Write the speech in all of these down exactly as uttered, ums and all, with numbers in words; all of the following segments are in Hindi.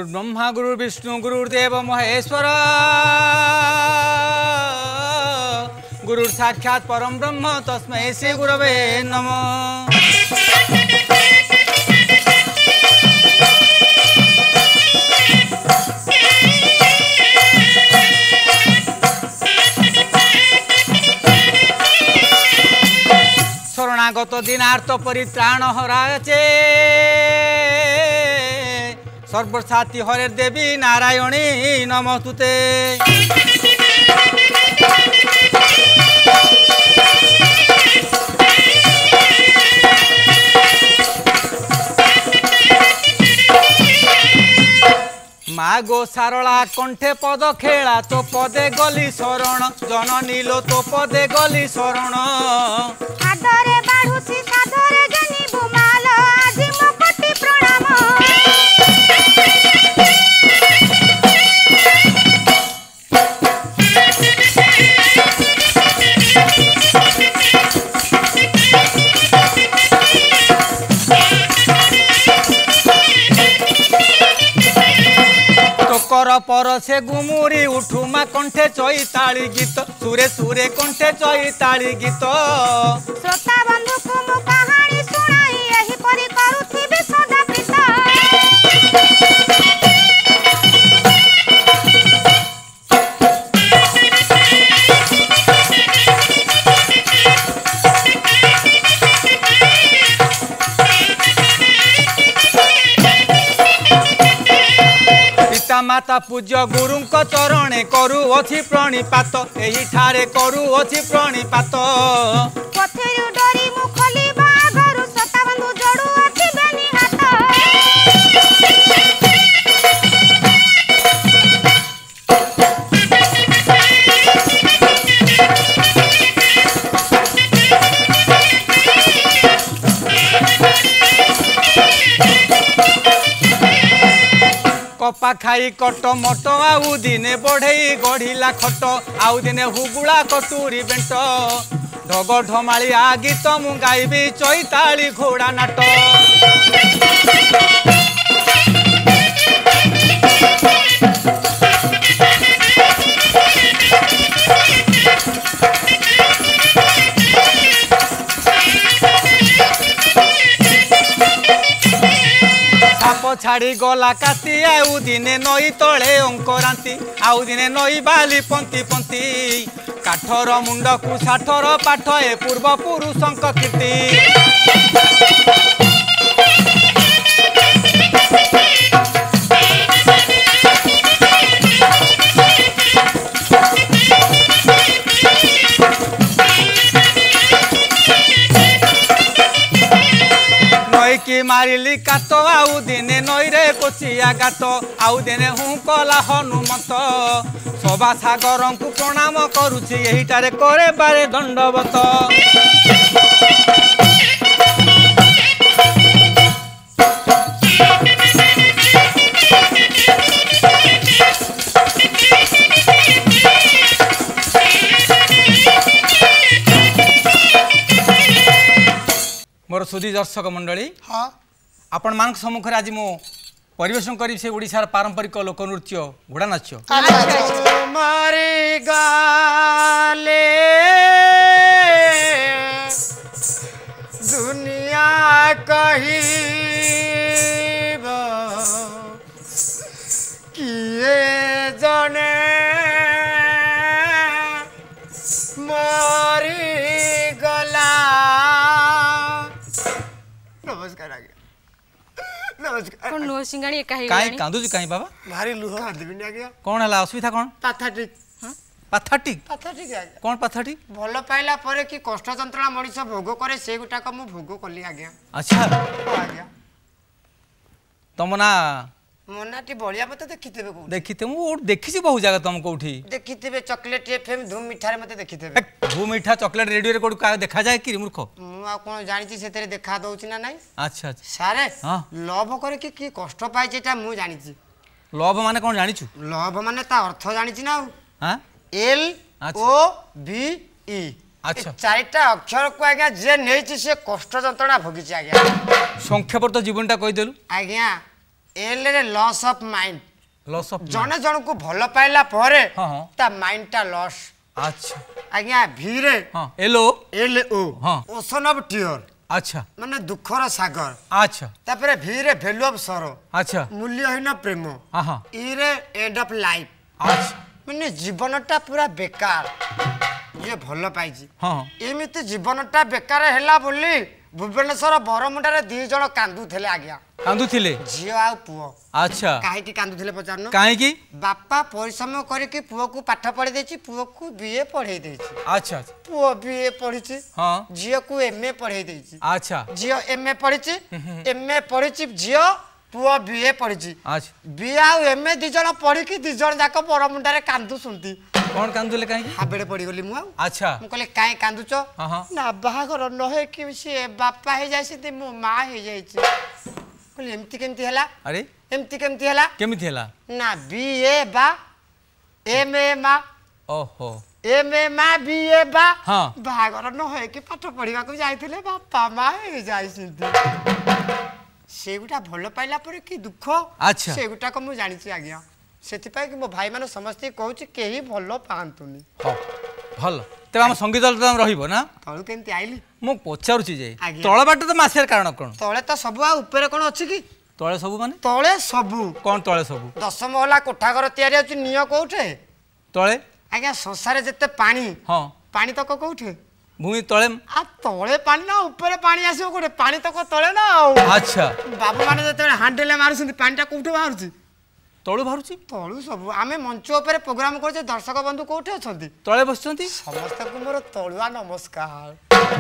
गुरुर्ब्रह्मा गुरुर्विष्णु गुरुर्देव महेश्वर गुरुर् साक्षात् परम ब्रह्म तस्मै श्री गुरवे नमः। शरणागत दीनार्थ परित्राण हराचे सर्वसाथी हरे देवी नारायणी नमस्तुते। माँ गो सारला कंठे पद खेला तो पदे गली शरण जननी लो तो पदे गली शरण आदरे बाढ़ुसी साधरे जनी बुमाल आज मो कोटि प्रणाम। कर पर से गुमुरी उठुमा कंठे चैताली गीत सुरे सुरे कंठे चैताली गीत श्रोता बंधु को मु कहानी सुनाई एही परि करूथिबे सदा प्रीत। माता पूज्य गुरु चरणे करू अछि प्रणिपात एही ठारे करू अछि प्रणिपात। पथेरु डोरी मु खोली बाघरु सता बंधु जोडू अछि बेनी हाथ। कपा खाई कट मट आउ दिने बढ़ई गढ़िला खट आउ दिने हुगुला कटुरी बेंट ढग ढमाली आ गीत मु गाइबी चैताली घोड़ा नाट। छाड़ी गला काती आउ दिने नई तले अंकरांती आउ दिने नई बाली पंती पंती काठर मुंड को साठर पाठ ए पूर्व पुरुषंक कीर्ति। की मारिली कात आउ दिने नई रे कोचिया गात आउ दिने हूँ कला हनुमत सभा सागर को प्रणाम करुछि एहिटारे करे बारे दंडवत। मोर सुधी दर्शक मंडली हाँ आपण मान सम्मुखें आज मो परिवेशन करी से ओडिशार पारंपरिक लोक नृत्य घोड़ा नाच। मारे गाले दुनिया कही किए जने मारी गला। नमस्कार आज्ञा नमस्कार। कोन नुह सिंगाणी काहे काहे कांदुजी काहे बाबा भारी लुह कांदिबिनी आज्ञा। कोन हला असुविधा कोन? पाथाटिक पाथाटिक पाथाटिक आज्ञा। कोन पाथाटिक? भल पाइला परे कि कष्ट जंत्रणा मଣିଷ भोग करे से गुटा को मु भोग कली आज्ञा। अच्छा आज्ञा तुम ना मनाटी बलिया मते देखितेबे को देखिते मु देखिसी बहुत जगह तुम कोठी देखितेबे चॉकलेट एफएम धूम मिठारे मते देखितेबे। धूम मिठा चॉकलेट रेडियो रे कोड का देखा जाए कि मूर्ख मु आ कोन जानि छी सेतरे देखा दउची ना नाही। अच्छा अच्छा सारे हां लव करे कि की कष्ट पाइ जेटा मु जानि छी। लव माने कोन जानि छु? लव माने ता अर्थ जानि छी ना। हां एल ओ बी ई अच्छा चारिटा अक्षर को आज्ञा जे नै छी से कष्ट जंत्रणा भोगी छी आज्ञा। संक्षेप तो जीवनटा कहि देलु आज्ञा एल रे loss of mind loss of जने जन को भल पाइला परे हां हां ता माइंड ता लॉस अच्छा आज्ञा भी रे हां एलो एल ओ हां ओशन ऑफ टीयर अच्छा माने दुखर सागर अच्छा तापरे भी रे वैल्यू ऑफ सरो अच्छा मूल्यहीन प्रेम हां हां ई रे एंड ऑफ लाइफ अच्छा माने जीवनटा पूरा बेकार ये भल पाइछि हां एमिति जीवनटा बेकार हैला बोली भुवनेश्वर बरमुंडा दी जन कांदू थे आज्ञा कांदू थिले झील आ पुओ अच्छा काहे कांदू थे पचारन काहे बापा परिश्रम करके पुओ को पाठ पढ़े देछि पुओ को बीए पढ़े देछि अच्छा पुओ बीए पढ़िछि हां झील को एमए पढ़े देछि अच्छा झील एमए पढ़िछि एमए पढ़िछि झील पुओ बीए पढ़िछि अच्छा बीए आ एमए दी जन पढ़ी कि दी जन जाक बरमुंडा रे कांदू सुनती कौन कांदुले काहे हाबेड़े पड़ी गली मु अच्छा मु कहले काहे कांदुच हां हां ना बाहागर न हे कि से बापा हे जाय से मो मां हे जाय छी कहले एमती केमती हला अरे एमती केमती हला केमती हला ना बीए बा एमए मा ओहो एमए मा बीए बा हां बाहागर न हे कि पाठ पढ़िबा को जायथिले बापा मां हे जाय छी सेगुटा भल पाइला पर कि दुख अच्छा सेगुटा को मु जानि छी आज्ञा सेतिपाई कि मो भाई माने समस्त कहू छी केही भल पांतुनी हो भल ते हम संगीत दल त रहिबो ना तळु केमती आइली मु पचारु छी जे तळ बाट त मासेर कारण कोन तळे त सबु आ ऊपर कोन अछि कि तळे सबु माने तळे सबु कोन तळे सबु दस महला कोठा घर तयारी अछि नियो कोठे तळे आज्ञा संसार जते पानी हां पानी तक कोठे भूमि तळे आ तळे पानी ना ऊपर पानी आसीओ कोठे पानी तक तळे ना अच्छा बाबू माने जते हांडेले मारुछन पानीटा कोठे बाहरुछि तळु बाहरुछि तळु सब आमे मंच ऊपर प्रोग्राम करछे दर्शक बंधु कोठे अछंती तळे बसछंती समस्त को मोर तळुआ नमस्कार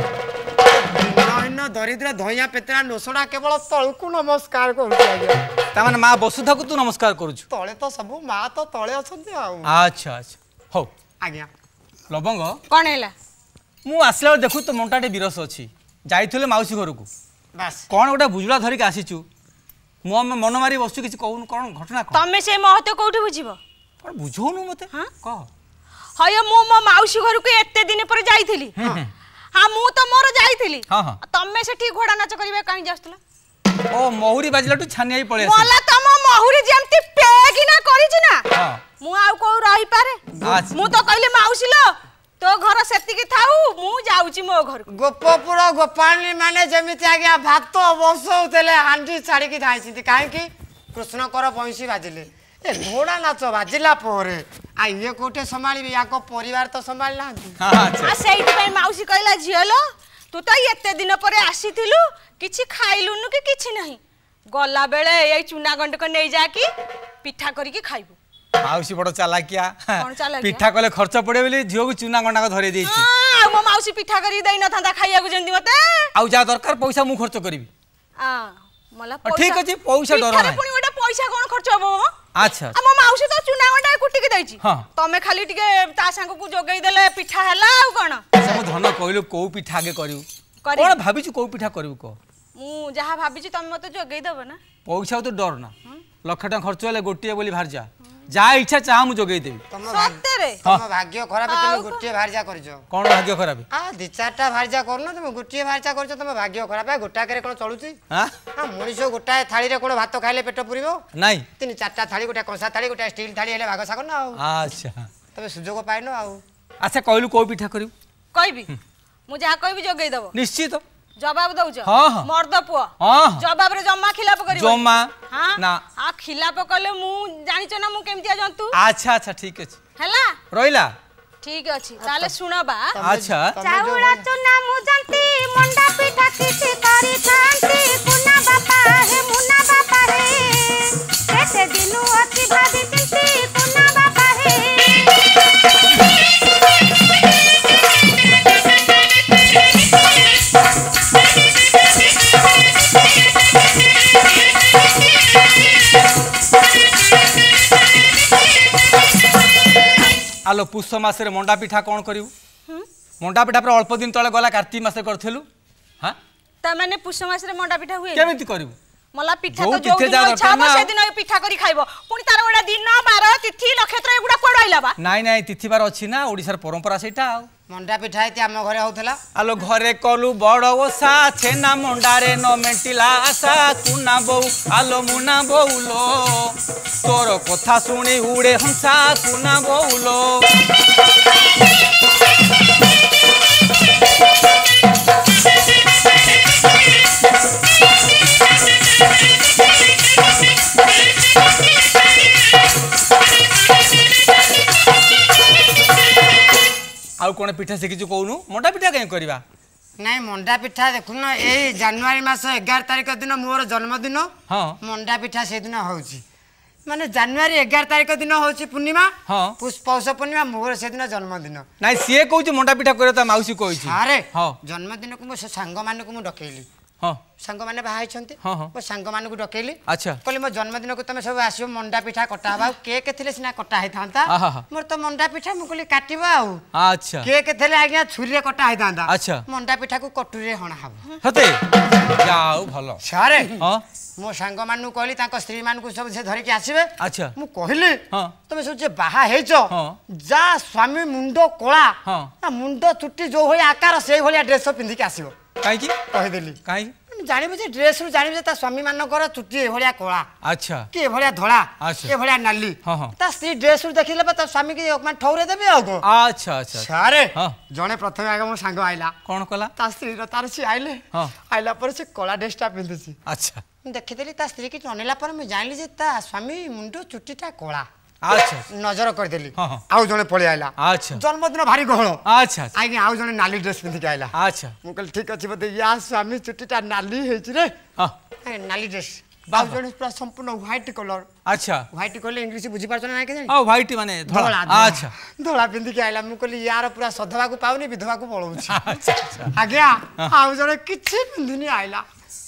दिन दरिद्र धइया पेतरा नोसडा केवल तळु को नमस्कार करू आज्ञा ता माने मां वसुधा को तू नमस्कार करूछु तळे तो सब मां तो तळे अछंती आ अच्छा अच्छा हो आज्ञा लबंग कोन हैला मु आसला देखु तो मोंटाटे बिरस अछि जाइथले माउसी घर को बस कोन गोटा बुजुला धरिक आसीचु मो मन मारी बसु किछ कहून कोन घटना को तमे से महत्व कोठी बुझिबो कोन बुझौनु मते हां कह हय मु मो माउसी घर को एते दिन पर जाइथिली हां मु तो मोर जाइथिली हां हां तमे से ठीक घोड़ा नाच करिवे काई जास्तला ओ महुरी बाजलाटू छानियाई पळे आसी मोला तम महुरी जेमती पेगिना करिछि ना हां मु आउ को रहि पारे मु तो कहले माउसी लो तो घर सेति के थाउ मु जाउची मो घर गोपपुर गोपालनी माने जमिति आज्ञा भात बसौतले हांडी छाड़ी की धाइछि काहे कि कृष्ण कर बंशी बाजिले ए घोड़ा नाच बाजिला परे आ ये कोठे संभाळबी याको परिवार तो संभाळ ना हां अच्छा आ सेति पे माउसी कहला झियलो तू तो एते दिन परे आसीथिलु किछि खाइलुनु कि किछि नाही गला बेले ए चुना गंड को नै जा की पिठा करी की खाइबु माउसी बड़ चालाकिया कोन चालाकिया पिठा कले खर्च पड़े बोली झियो को चुना गंडा को धरे देछि हां मो माउसी पिठा करी देई न थांदा खाइया को जंदी मते आउ जा दरकार पैसा मु खर्च करबी आ मला पैसा ठीक अछि पैसा डर नाही पुनी ओटा पैसा कोन खर्च होबो अच्छा आ मो माउसी तो चुना गंडा कुटी के दैछि हां तमे खाली टिके ता संग को जोगई देले पिठा हला आ कोन सब धन कहलु को पिठा आगे करिउ कोन भाबिछु को पिठा करिउ को मु जहा भाबिछि तमे मते जोगई देबो ना पैसा तो डर ना लाख टका खर्च होले गोटिए बोली भार जा जा इच्छा चाह मु जोगई देबी सत्य रे तम भाग्य खराब तुम गोटिए भारजा करजो कोन भाग्य खराब आ दि चारटा भारजा करनो तुम गोटिए भारजा करजो तम भाग्य खराब है गोटा करे कोन चलुची हां हां मनिषो गोटा थाली रे कोन भात खाइले पेट पुरिबो नाही तीन चारटा थाली गोटा कंसा थाली गोटा स्टील थाली हेले भाग सागर ना अच्छा तबे सुजोग पाइनो आ अच्छा कहलु को पिठा करिउ कहबी मु जहा कहबी जोगई देबो निश्चित जवाब दउछ हां हां मर्द पुआ हां जवाब रे जम्मा खिलाप करिबो जम्मा हां ना आ खिलाप कले मु जानिछ ना मु केमतिया जंतु अच्छा अच्छा ठीक अछि हला रोइला ठीक अछि ताले सुनबा अच्छा चाउला चुना मु जानती मंडा पिठा किछि करी थांती पुना बापा हे मुना बापा हे केते दिनु अछि भाभी चिंती पुना बापा हे आलो पुष मास रे मंडा पिठा कोन करिउ मंडा पिठा पर अल्प दिन तळे गला कार्तिक मास करथेलु हां त माने पुष मास रे मंडा पिठा हुए केमिति करिउ मला पिठा तो जो दिन इच्छा हो से दिन पिठा करी खाइबो पुनी तार गोटा दिन बार तिथि नक्षत्र एगुड़ा कोड आइला बा नाई नाई तिथि बार अछि ना ओडिसार परंपरा सेटा आ मंडा पिठा इति आम घरे होतला आलो घरे कलु बड़ ओसा छेना मंडारे न मेंटिला आशा कुना बौ आलो मुना बौलो तोर कथा सुनी उड़े हंसा कुना बौलो आउ कोन पिठा शिखिछु कहूनु मंडा पिठा कहीं करबा नहीं मंडा पिठा देखुन ए जनवरी मास एगार तारिख दिन मोर जन्मदिन हाँ मंडा पिठा से दिन होउची माने जनवरी एगार तारिख दिन होउची पूर्णिमा हाँ पुष पौष पूर्णिमा मोर से दिन जन्मदिन नाई सीए कहूची मंडा पिठा करे त माउसी कहूची अरे हाँ जन्मदिन को मो सांग मान को मु डकेली हाँ सांग माने बाहा छंती हाँ हाँ मो सांग मान को डकेली अच्छा कहली मो जन्मदिन को तुम सब आसियो मंडा पिठा कटा हबा केक थिले सिना कटा है थांता आहा हा मोर तो मंडा पिठा मु कहली काटिबा आउ अच्छा केक थिले आज्ञा छुरी रे कटा है थांता अच्छा मंडा पिठा को कटुरी रे हणा हबो हते जाऊ भलो सारे हाँ मो सांग मानू कहली ताको स्त्री मान को सब से धरि के आसीबे अच्छा मु कहली हाँ तुम सब जे बाहा हेचो हाँ जा स्वामी मुंडो कोला हाँ ना मुंडो चुट्टी जो होय आकार से भलिया ड्रेस पिंधि के आसीबो काई की कहि देली काई जानिबे जे ड्रेस रु जानिबे ता स्वामी मानकर चुट्टी ए भलिया कोला अच्छा के ए भलिया धोला अच्छा। ए भलिया नाली हाँ हाँ ता स्त्री ड्रेस रु देखिले बा ता स्वामी के एकमान ठौरे देबे आ को अच्छा अच्छा सारे हाँ जने प्रथम आगे मो सांग आइला कौन कला ता स्त्री रो तार से आइले हाँ आइला पर से कोला ड्रेसटा पिंधुसी अच्छा देखिदेली ता स्त्री की अनेला पर मैं जानिली जे ता स्वामी मुंडो चुट्टीटा कोला अच्छा नजर करदेली हाँ हाँ आउ जने पळे आइला अच्छा जन्मदिन भारी गहळ अच्छा अच्छा आगे आउ जने नाली ड्रेस पिंधि के आइला अच्छा मु कहली ठीक अछि बते या स्वामी चुट्टीटा नाली हेछि रे हाँ ए नाली ड्रेस बाबा। आउ जने पूरा संपूर्ण व्हाइट कलर अच्छा व्हाइट कहले इंग्लिश बुझी पारछ ना के जानी आ व्हाइट माने धोला अच्छा धोला पिंधि के आइला मु कहली यार पूरा सधवा को पाउनी विधवा को पळौछि अच्छा अच्छा आज्ञा आउ जने किछि पिंधिनी आइला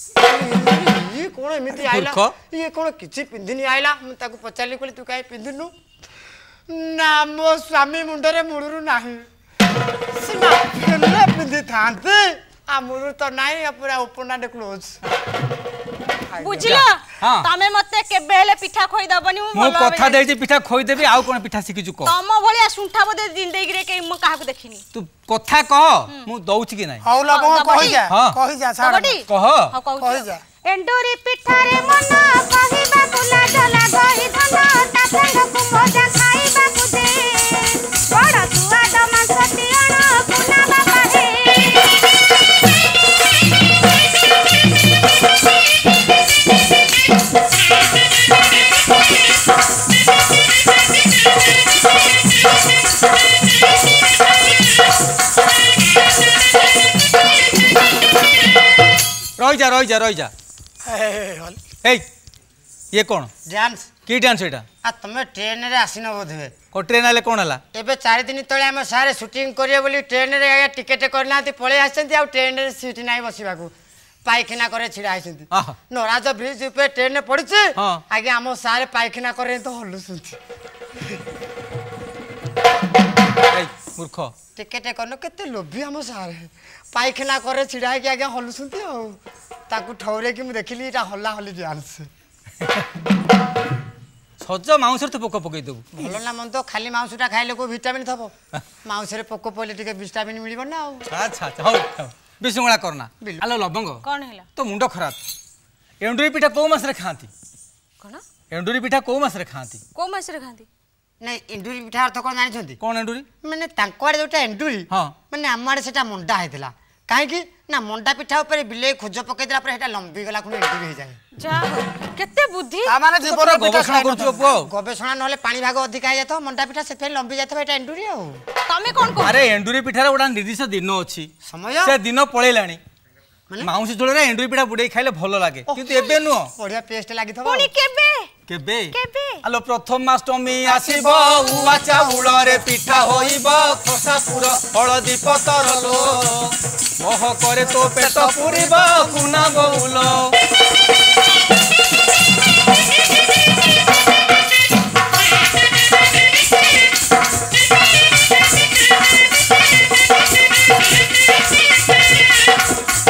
ये कोन एमिति आइला मूर्ख। ये कोन किछि पिंधिनी आइला मु ताको पचाली कहली तू काई पिंधिनु ना मो स्वामी मुंडरे मुड़ुरु नाही सिना फेले पिंधि थांते आ मुड़ुरु तो नाही आ पूरा उपना दे क्लोज बुझिलो हाँ। तमे मते केबे हेले पिठा खोई दबनी मु मु कथा देछि पिठा खोई देबी आउ कोन पिठा शिखिछु को तम भलिया सुंठा बदे दिन देई रे के म काहा को देखिनी तू कथा कह मु दउछि कि नाही हौ लबो कहि जा हाँ। कहि जा सारा कबड्डी कह हां कहू कहि जा एंडुरी पिठारे मन कहिबा कुला जला गहि धन ता संग को मजा खाइबा कुदे बड़ सुआद मांस तियण कुना बाबा हे रह जा रह जा रह जा ए ये कौन डांस की डांस एटा आ तमे ट्रेन रे आसिन बोधवे को ट्रेन आले कौन हला एबे चार दिन तळे हम सारे शूटिंग करिए बोली ट्रेन रे आया टिकट करनाती पळे आछंती आ ट्रेन रे सीट नाही बसिबाकू पायखाना करे छिड़ा आछंती आहा नराज ब्रिज पे ट्रेन ने पड़िছে हां आगे हम सारे पायखाना करे तो हल्लू सुनती ए मूर्ख टिकट करनो केते लोभी हम सारे पायखाना करे छिड़ा के आगे हल्लू सुनती हो ताकू ठौरे की मु देखिली एटा हल्ला हल्ली डांस सज माउसर तो पोक पकई देबू भलो ना मन तो खाली मांसटा खाइले को विटामिन थबो मांस रे पोक पले टिके विटामिन मिलिबो ना अच्छा अच्छा हो बिसुंगला करना आलो लबंग कोन हैला तो मुंडो खराब एंडुरी पिठा को मास रे खांती कोन एंडुरी पिठा को मास रे खांती को मास रे खांती नहीं एंडुरी पिठा अर्थ कोन जानि छंती कौन एंडुरी माने तांकोआडे जोटा एंडुरी हां माने आमाडे सेटा मुंडा हेतला काहे की ना मुंडा पिठा ऊपर बिले खोज पकई देला पर हेटा लंबी गला खुन एंडुरी हे जाय जा हो केते बुद्धि ता माने जीवन गवेषणा करछु पुओ गवेषणा नहले पानी भाग अधिक आ जातो मुंडा पिठा से फेर लंबी जातो हेटा एंडुरी हो तमे कोन को अरे एंडुरी पिठार गोटा निर्दिष्ट दिन अछि समय से दिन पळेलाणी माने माउसी झोलरे एंडुरी पिठा बुडे खाइले भलो लागे किंतु एबे नु बढ़िया पेस्ट लागि थबो पुनी केबे केबे केबे आलो प्रथमाष्टमी आसीबो उवा चाउलरे पिठा होइबो खसापुर हळदी पतर लो मोह करे तो पेट पुरिबो कुना बउलो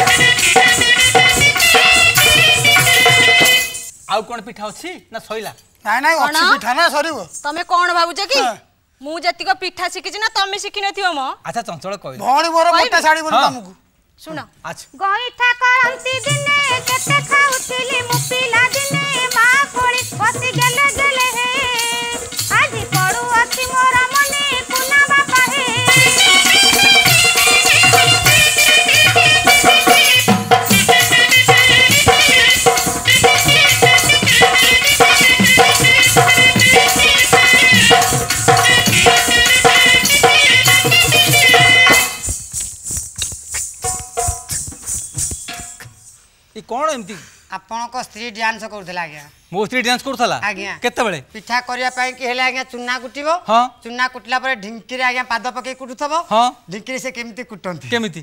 आउ कोन पिठा अछि ना सइला ନାଇଁ ନାଇଁ ଅଛି କଣ? ପିଠା ନା ସରିବ ତମେ କଣ ଭାବୁଛ କି ହଁ। ମୁଁ ଯେତିକ ପିଠା ଶିଖିଛି ନା ତମେ ଶିଖିନଥିବ ମ ଆଚ୍ଛା ଚଞ୍ଚଳ କହିଲ ଭଉଣୀ ମୋର କହିବି? ମୋଟା ଶାଢ଼ୀ ବୋଲି ହଁ। ତମକୁ ଶୁଣ ଆଚ୍ଛା ଗଇଠା କରନ୍ତି ଦିନେ କେତେ ଖାଉଥିଲି ମୁଁ ପିଲା ଦିନେ ମା କୋଳି ବସି ଗେଲେ ଗେଲେ ହେ ଆଜି ପଡୁଅଛି ମୋର ମନେ କୁନା ବାପା ହେ ଏ କଣ ଏମିତି ଆପଣଙ୍କ ସ୍ତ୍ରୀ ଡ୍ୟାନ୍ସ କରୁଥିଲା ଆଜ୍ଞା ମୋ ସ୍ତ୍ରୀ ଡ୍ୟାନ୍ସ କରୁଥିଲା ଆଜ୍ଞା। କେତେବେଳେ ପିଠା କରିବା ପାଇଁ କି ହେଲେ ଆଜ୍ଞା ଚୁନା କୁଟିବ ହଁ। ଚୁନା କୁଟିଲା ପରେ ଢିଙ୍କିରେ ଆଜ୍ଞା ପାଦ ପକେଇ କୁଟୁଥିବ ହଁ। ଢିଙ୍କିରେ ସେ କେମିତି କୁଟନ୍ତି କେମିତି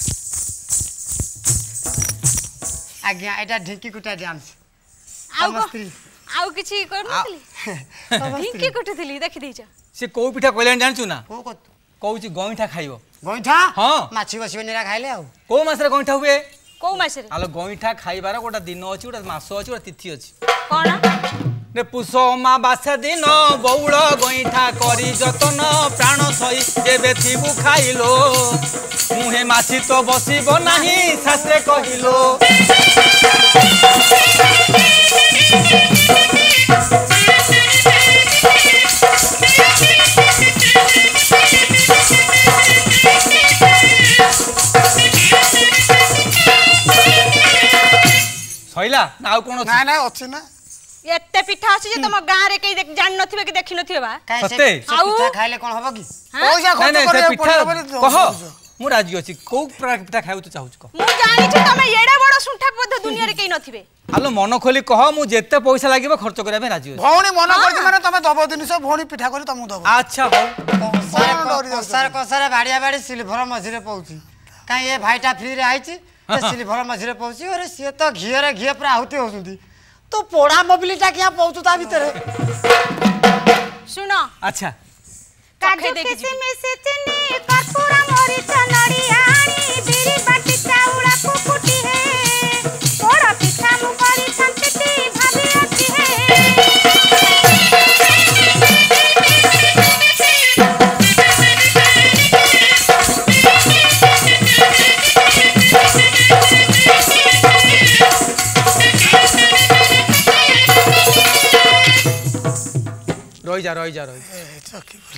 ଆଜ୍ଞା ଏଇଟା ଢିଙ୍କି କୁଟା ଡ୍ୟାନ୍ସ ଆଉ ତମ କଣ? ସ୍ତ୍ରୀ ଆଉ କିଛି କରୁନଥିଲି ତମ ଢିଙ୍କି ସ୍ତ୍ରୀ କୁଟୁଥିଲି ଦେଖିଦେଇଛ ସେ କୋଉ ପିଠା କହିଲାଣି ଜାଣିଛୁ ନା କୋଉ କତ କହୁଛି ଗଇଁଠା ଖାଇବ ଗଇଁଠା ହଁ। ମାଛି ବସିବେ ନିରା ଖାଇଲେ ଆଉ କୋଉ ମାସରେ ଗଇଁଠା ହୁଏ କୋଉ ମାସରେ ଆଲୋ ଗଇଁଠା ଖାଇବାର ଗୋଟେ ଦିନ ଅଛି ଗୋଟେ ମାସ ଅଛି ଗୋଟେ ତିଥି ଅଛି କଣ ରେ ପୁଷ ଅମାବାସ୍ୟା ଦିନ ବଉଳ ଗଇଁଠା କରି ଯତନ ପ୍ରାଣ ସହି ଯେବେ ଥିବୁ ଖାଇଲୋ ମୁହେ ମାଛି ତ ବସିବ ନାହିଁ ଶାସ୍ତ୍ରେ କହିଲୋ ସଇଲା ନା ଆଉ କଣ ଅଛି ନାଇଁ ନାଇଁ ଅଛି ନା ଏତେ ପିଠା ଅଛି ଯେ ତମ ଗାଁରେ କେହି ଦେଖ- ଜାଣିନଥିବେ କି ଦେଖିନଥିବେ ବା କାଇଁ ସେ ସତେ? ସେ ଆଉ? ପିଠା ଖାଇଲେ କଣ ହବ କି ପଇସା ନାଇଁ ଖର୍ଚ୍ଚ ନାଇଁ ସେ କରିବାକୁ ପିଠା ପଡ଼ିବ ବୋଲି କହ କହୁଛ। ମୁଁ ରାଜି ଅଛି କୋଉ ପ୍ରକାର ପିଠା ଖାଇବାକୁ ତୁ ଚାହୁଁଛୁ କହ ମୁଁ ଜାଣିଛି ତମେ ଏଡେ ବଡ ଶୁଣ୍ଠା ବୋଧେ ଦୁନିଆରେ କେହି ନଥିବେ ଆଲୋ ମନ ଖୋଲି କହ ମୁଁ ଯେତେ ପଇସା ଲାଗିବ ଖର୍ଚ୍ଚ କରିବା ପାଇଁ ରାଜି ଅଛି ଭଉଣୀ ମନ କରିଛି ମାନେ ତମେ ଦବ ଜିନିଷ ଭଉଣୀ ପିଠା କରି ତମକୁ ଦବ ଆଚ୍ଛା ହଉ କଂସାରେ କଣ ଡରି ଯାଉଛ? କଂସାରେ କଂସାରେ ବାଡ଼ିଆ ବାଡ଼ି ସିଲଭର ମଝିରେ ପଉଛି କାଇଁ ଏ ଭାଇଟା ଫ୍ରିରେ ଆଇଛି ସେ ସିଲଭର ମଝିରେ ପଉଛି ଆରେ ସିଏ ତ ଘିଅରେ ଘିଅ ପୁରା ଆହୁତି ହଉଛନ୍ତି ତୁ ପୋଡ଼ା ମୋବିଲିଟା କିଆ ପଉଛୁ ତା ଭିତରେ ଶୁଣ ଆଚ୍ଛା କାଜୁ ଚଖେଇ ଦେଇକି ଯିବି। କିସମିସ ଚିନି କର୍ପୂର ମରିଚ ନଡ଼ିଆ ଆଣି ବିରି ବାଟି ଚାଉଳକୁ କୁଟି ହେ ପୋଡ଼ ପିଠା ମୁଁ କରିଥାନ୍ତି ଭାବି ଅଛି ହେ ରହିଯା ରହିଯା ରହିଯା ଏ, ଚକି ପରି।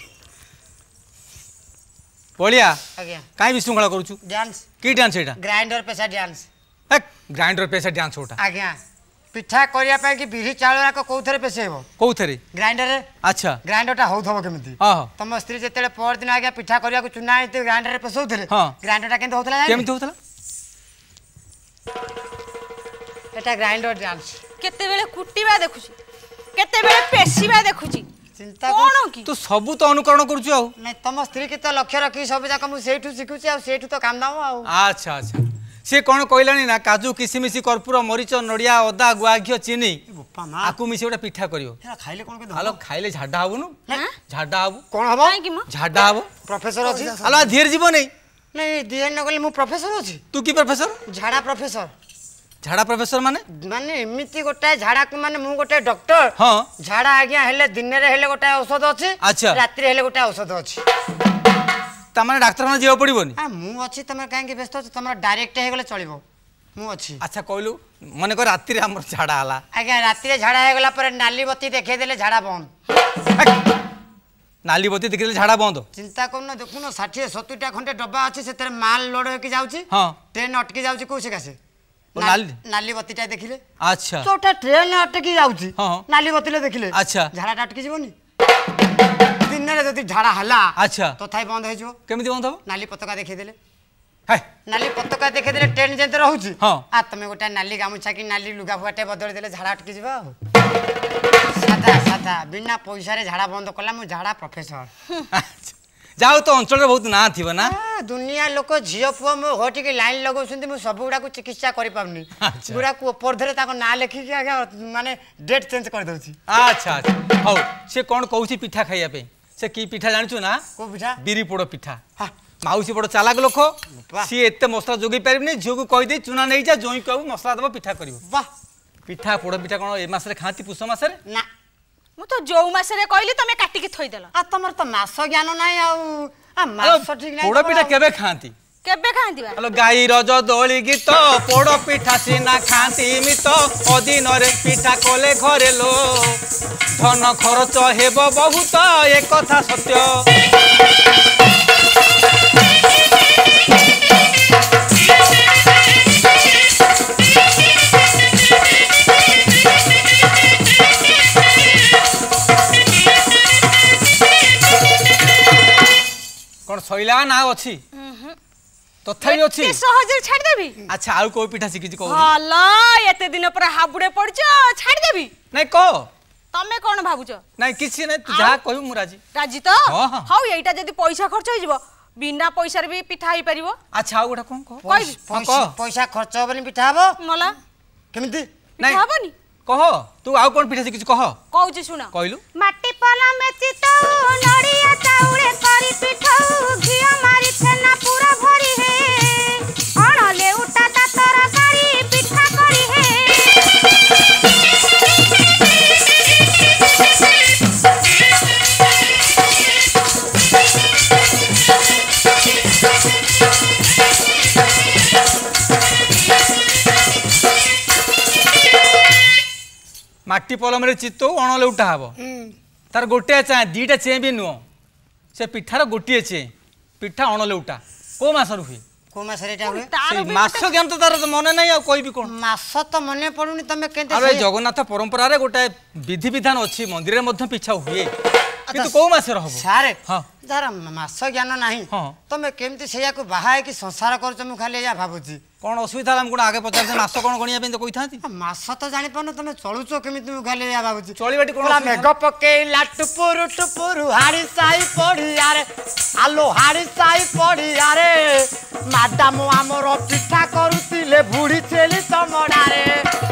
ବଳିଆ ଆଜ୍ଞା କାଇଁ ବିଶୃଙ୍ଖଳା କରୁଛୁ ଡ୍ୟାନ୍ସ କି ଡ୍ୟାନ୍ସ ଏଇଟା ଗ୍ରାଇଣ୍ଡର ପେସା ଡ୍ୟାନ୍ସ ଗ୍ରାଇଣ୍ଡର ପେସା ଡ୍ୟାନ୍ସ ଗୋଟା ଆଜ୍ଞା ପିଠା କରିବା ପାଇଁ କି ବିରି ଚାଉଳ ଯାକ କୋଉଥିରେ ପେସେଇବ କୋଉଥିରେ ଗ୍ରାଇଣ୍ଡରରେ ଆଚ୍ଛା ଗ୍ରାଇଣ୍ଡରଟା ହଉଥିବ କେମିତି ହଁ ହଁ ତମ ସ୍ତ୍ରୀ ଯେତେବେଳେ ପରଦିନ ଆଜ୍ଞା ପିଠା କରିବାକୁ ଚୁନା ହେଇଥିବ ଗ୍ରାଇଣ୍ଡରରେ ପେସଉଥିଲେ ହଁ। ଗ୍ରାଇଣ୍ଡରଟା କେମିତି ହଉଥିଲା ଜାଣିଲେ? କେମିତି ହଉଥିଲା ଏଟା ଗ୍ରାଇଣ୍ଡର ଡ୍ୟାନ୍ସ କେତେବେଳେ କୁଟିବା ଦେଖୁଛି କେତେବେଳେ ପେଶିବା ଦେଖୁଛି ଚିନ୍ତା କଣ କି ତୁ ସବୁ ତ ଅନୁକରଣ କରୁଛୁ ଆଉ ନାଇଁ ତମ ସ୍ତ୍ରୀ କି ତ ଲକ୍ଷ୍ୟ ରଖି ସବୁ ଯାକ ମୁଁ ସେଇଠୁ ଶିଖୁଛି ଆଉ ସେଇଠୁ ତ କାମ ଦାମ ଆଉ ଆଚ୍ଛା ଆଚ୍ଛା ସିଏ କଣ କହିଲାଣି ନା କାଜୁ କିସିମିସି କର୍ପୂର ମରିଚ ନଡ଼ିଆ ଅଦା ଗୁଆ ଘିଅ ଚିନି ବୋପା ମା ଆକୁ ମିଶି ଗୋଟେ ପିଠା କରିବ ଏରା ଖାଇଲେ କଣ କେମିତି ଆଲୋ ହବ? ଖାଇଲେ ଝାଡା ହବୁନୁ ହାଁ? ଝାଡା ହବୁ କଣ ହବ କାହିଁକି ମ ଝାଡା ହବ ପ୍ରଫେସର ଅଛି ଆଲୋ ଧୀରେ ଯିବ ନାଇଁ ନାଇଁ ଦିଏ ନ ଗଲେ ମୁଁ ପ୍ରଫେସର ଅଛି ତୁ କି ପ୍ରଫେସର ଝାଡ଼ା ପ୍ରଫେସର ଝାଡା ପ୍ରଫେସର ମାନେ ମାନେ ଏମିତି ଗୋଟାଏ ଝାଡ଼ାକୁ ମାନେ ମୁଁ ଗୋଟେ ଡକ୍ଟର ହଁ ଝାଡ଼ା ଆଜ୍ଞା ହେଲେ ଦିନରେ ହେଲେ ଗୋଟାଏ ଔଷଧ ଅଛି ଆଚ୍ଛା। ରାତିରେ ହେଲେ ଗୋଟାଏ ଔଷଧ ଅଛି ତାମାନେ ଡାକ୍ତରଖାନା ଯିବାକୁ ପଡିବନି ଆ ମୁଁ ଅଛି ତମେ କାହିଁକି ବ୍ୟସ୍ତ ଅଛ ତମର ଡାଇରେକ୍ଟ ହେଇଗଲେ ଚଳିବ ମୁଁ ଅଛି ଆଚ୍ଛା କହିଲୁ ମନେକର ରାତିରେ ଆମର ଝାଡା ହେଲା ଆଜ୍ଞା ରାତିରେ ଝାଡ଼ା ହେଇଗଲା ପରେ ନାଲି ବତି ଦେଖେଇଦେଲେ ଝାଡ଼ା ବନ୍ଦ ନାଲି ବତି ଦେଖିଲେ ଝାଡା ବନ୍ଦ ଚିନ୍ତା କରୁନ ଦେଖୁନ ଷାଠିଏ ସତୁରିଟା ଖଣ୍ଡେ ଡବା ଅଛି ସେଥିରେ ମାଲ ଲୋଡ ହେଇକି ଯାଉଛି ହଁ ଟ୍ରେନ ଅଟକି ଯାଉଛି କୋଉ ସକାଶେ ଓ, ନାଲି- ନାଲି ବତିଟା ଦେଖିଲେ ଆଚ୍ଛା ଯୋଉଟା ଟ୍ରେନ ଅଟକି ଯାଉଛି ହଁ। ନାଲି ବତିଲେ ଦେଖିଲେ ଆଚ୍ଛା। ଝାଡ଼ାଟା ଅଟକି ଯିବନି ଦିନରେ ଯଦି ଝାଡ଼ା ହେଲା ଆଚ୍ଛା ତଥାପି ବନ୍ଦ ହେଇଯିବ କେମିତି ବନ୍ଦ ହବ ନାଲି ପତାକା ଦେଖେଇଦେଲେ ହେ ନାଲି ପତାକା ଦେଖେଇଦେଲେ ଟ୍ରେନ ଯେମିତି ରହୁଛି ହଁ। ଆ ତମେ ଗୋଟେ ନାଲି ଗାମୁଛା କି ନାଲି ଲୁଗା ଫୁଗାଟେ ବଦଳି ଦେଲେ ଝାଡ଼ା ଅଟକି ଯିବ ଆଉ ସାଧା ସାଧା ବିନା ପଇସାରେ ଝାଡ଼ା ବନ୍ଦ କଲା ମୁଁ ଝାଡ଼ା ପ୍ରଫେସର ଆଚ୍ଛା। ଯାଉ ତ ଅଞ୍ଚଳରେ ବହୁତ ନାଁ ଥିବ ନା ଆ, ଦୁନିଆ ଲୋକ ଝିଅ ପୁଅ ମୋ ଘଟିକି ଲାଇନ୍ ଲଗାଉଛନ୍ତି ମୁଁ ସବୁ ଗୁଡ଼ାକୁ ଚିକିତ୍ସା କରିପାରୁନି ଆଚ୍ଛା। ଗୁଡ଼ାକୁ ଉପରଧରେ ତାଙ୍କ ନାଁ ଲେଖିକି ଆଜ୍ଞା ମାନେ ଡେଟ୍ ଚେଞ୍ଜ କରିଦେଉଛି ଆଚ୍ଛା ଆଚ୍ଛା ହଉ ସେ କ'ଣ କହୁଛି ପିଠା ଖାଇବା ପାଇଁ ସେ କି ପିଠା ଜାଣିଛୁ ନା କୋଉ ପିଠା ବିରି ପୋଡ଼ ପିଠା ହା, ମାଉସୀ ବଡ଼ ଚାଲାକ ଲୋକ ବାଃ। ସିଏ ଏତେ ମସଲା ଯୋଗେଇ ପାରିବନି ଝିଅକୁ କହିଦେଇ ଚୁନା ନେଇଯା ଜଇଁ କହିବୁ ମସଲା ଦେବ ପିଠା କରିବ ବାଃ ପିଠା ପୋଡ଼ ପିଠା କ'ଣ ଏ ମାସରେ ଖାଆନ୍ତି ପୁଷ ମାସରେ ନା मु तो जो मासरे कहली तमे काटी के थोई देला आ तमर तो मास ज्ञान नाही आउ आ मास ठीक नाही पोड़ पिठा केबे खांती केबे खांती बा हेलो गाई रज दोली गीत पोड़ पिठा सीना खांती मित अदिन रे पिठा कोले घरे लो धन खर्च हेब बहुत ए कथा सत्य कौन सैला ना अच्छी तथापि अच्छी एते सहज छाड़ देबी अच्छा आउ को पिठा शिखी कहू हला एते दिन पर हाबुडे पड़छ छाड़ देबी नहीं कह तमे कोन भाबुछ नहीं किसी नहीं तू जा कहू मु राजी राजी तो हाँ, हाँ। हाउ एटा जदी पैसा खर्च होई जिवो बिना पैसा रे भी पिठा होई परिवो अच्छा आउ गोटा कोन कह कहबी पैसा पैसा खर्च होबनी पिठा हबो मला केमिति पिठा हबनी कह तू आउ कोन पिठा शिखी कह कहूची सुना कहलु माटी पला में चितो नड़िया चाउरे करी पिठौ घिया मारी छेना पूरा भरी हे अणले उटा ता तरकारी पिठा करी हे माटी पलम रे चित्तो अण लेउटा हबो तार गोटे चा दीटा चे भी नुह से पिठार गोटे चे पिठा अण लेउटा को मासर हुए को मास रेटा हुए तार से भी मास ज्ञान तो तार मन नहीं आ कोई भी कोन मास तो मने पडुनी तमे केनते अरे जगन्नाथ परंपरा रे गोटे विधि विधान अछि मंदिर रे मध्य पिछा हुए किंतु को मास रहबो सारे हां जरा मास ज्ञान नाही हाँ। तमे केमती सेया को बाहाय की संसार करछ मु खाली या भाबुची कौन असुविधा हम गुण आगे पचार से मास कौन गणिया पे तो कहि थांती मास तो जानि पन तमे चलुचो केमिति मु खाली या भाबुची चलिबाटी कोन कोला मेघ पकेइला टुपुरु टुपुरु हाड़ी साई पड़ी यारे आलो हाड़ी साई पड़ी यारे मादाम हमर पिठा करूतिले बुढ़ी चेली चमड़ा रे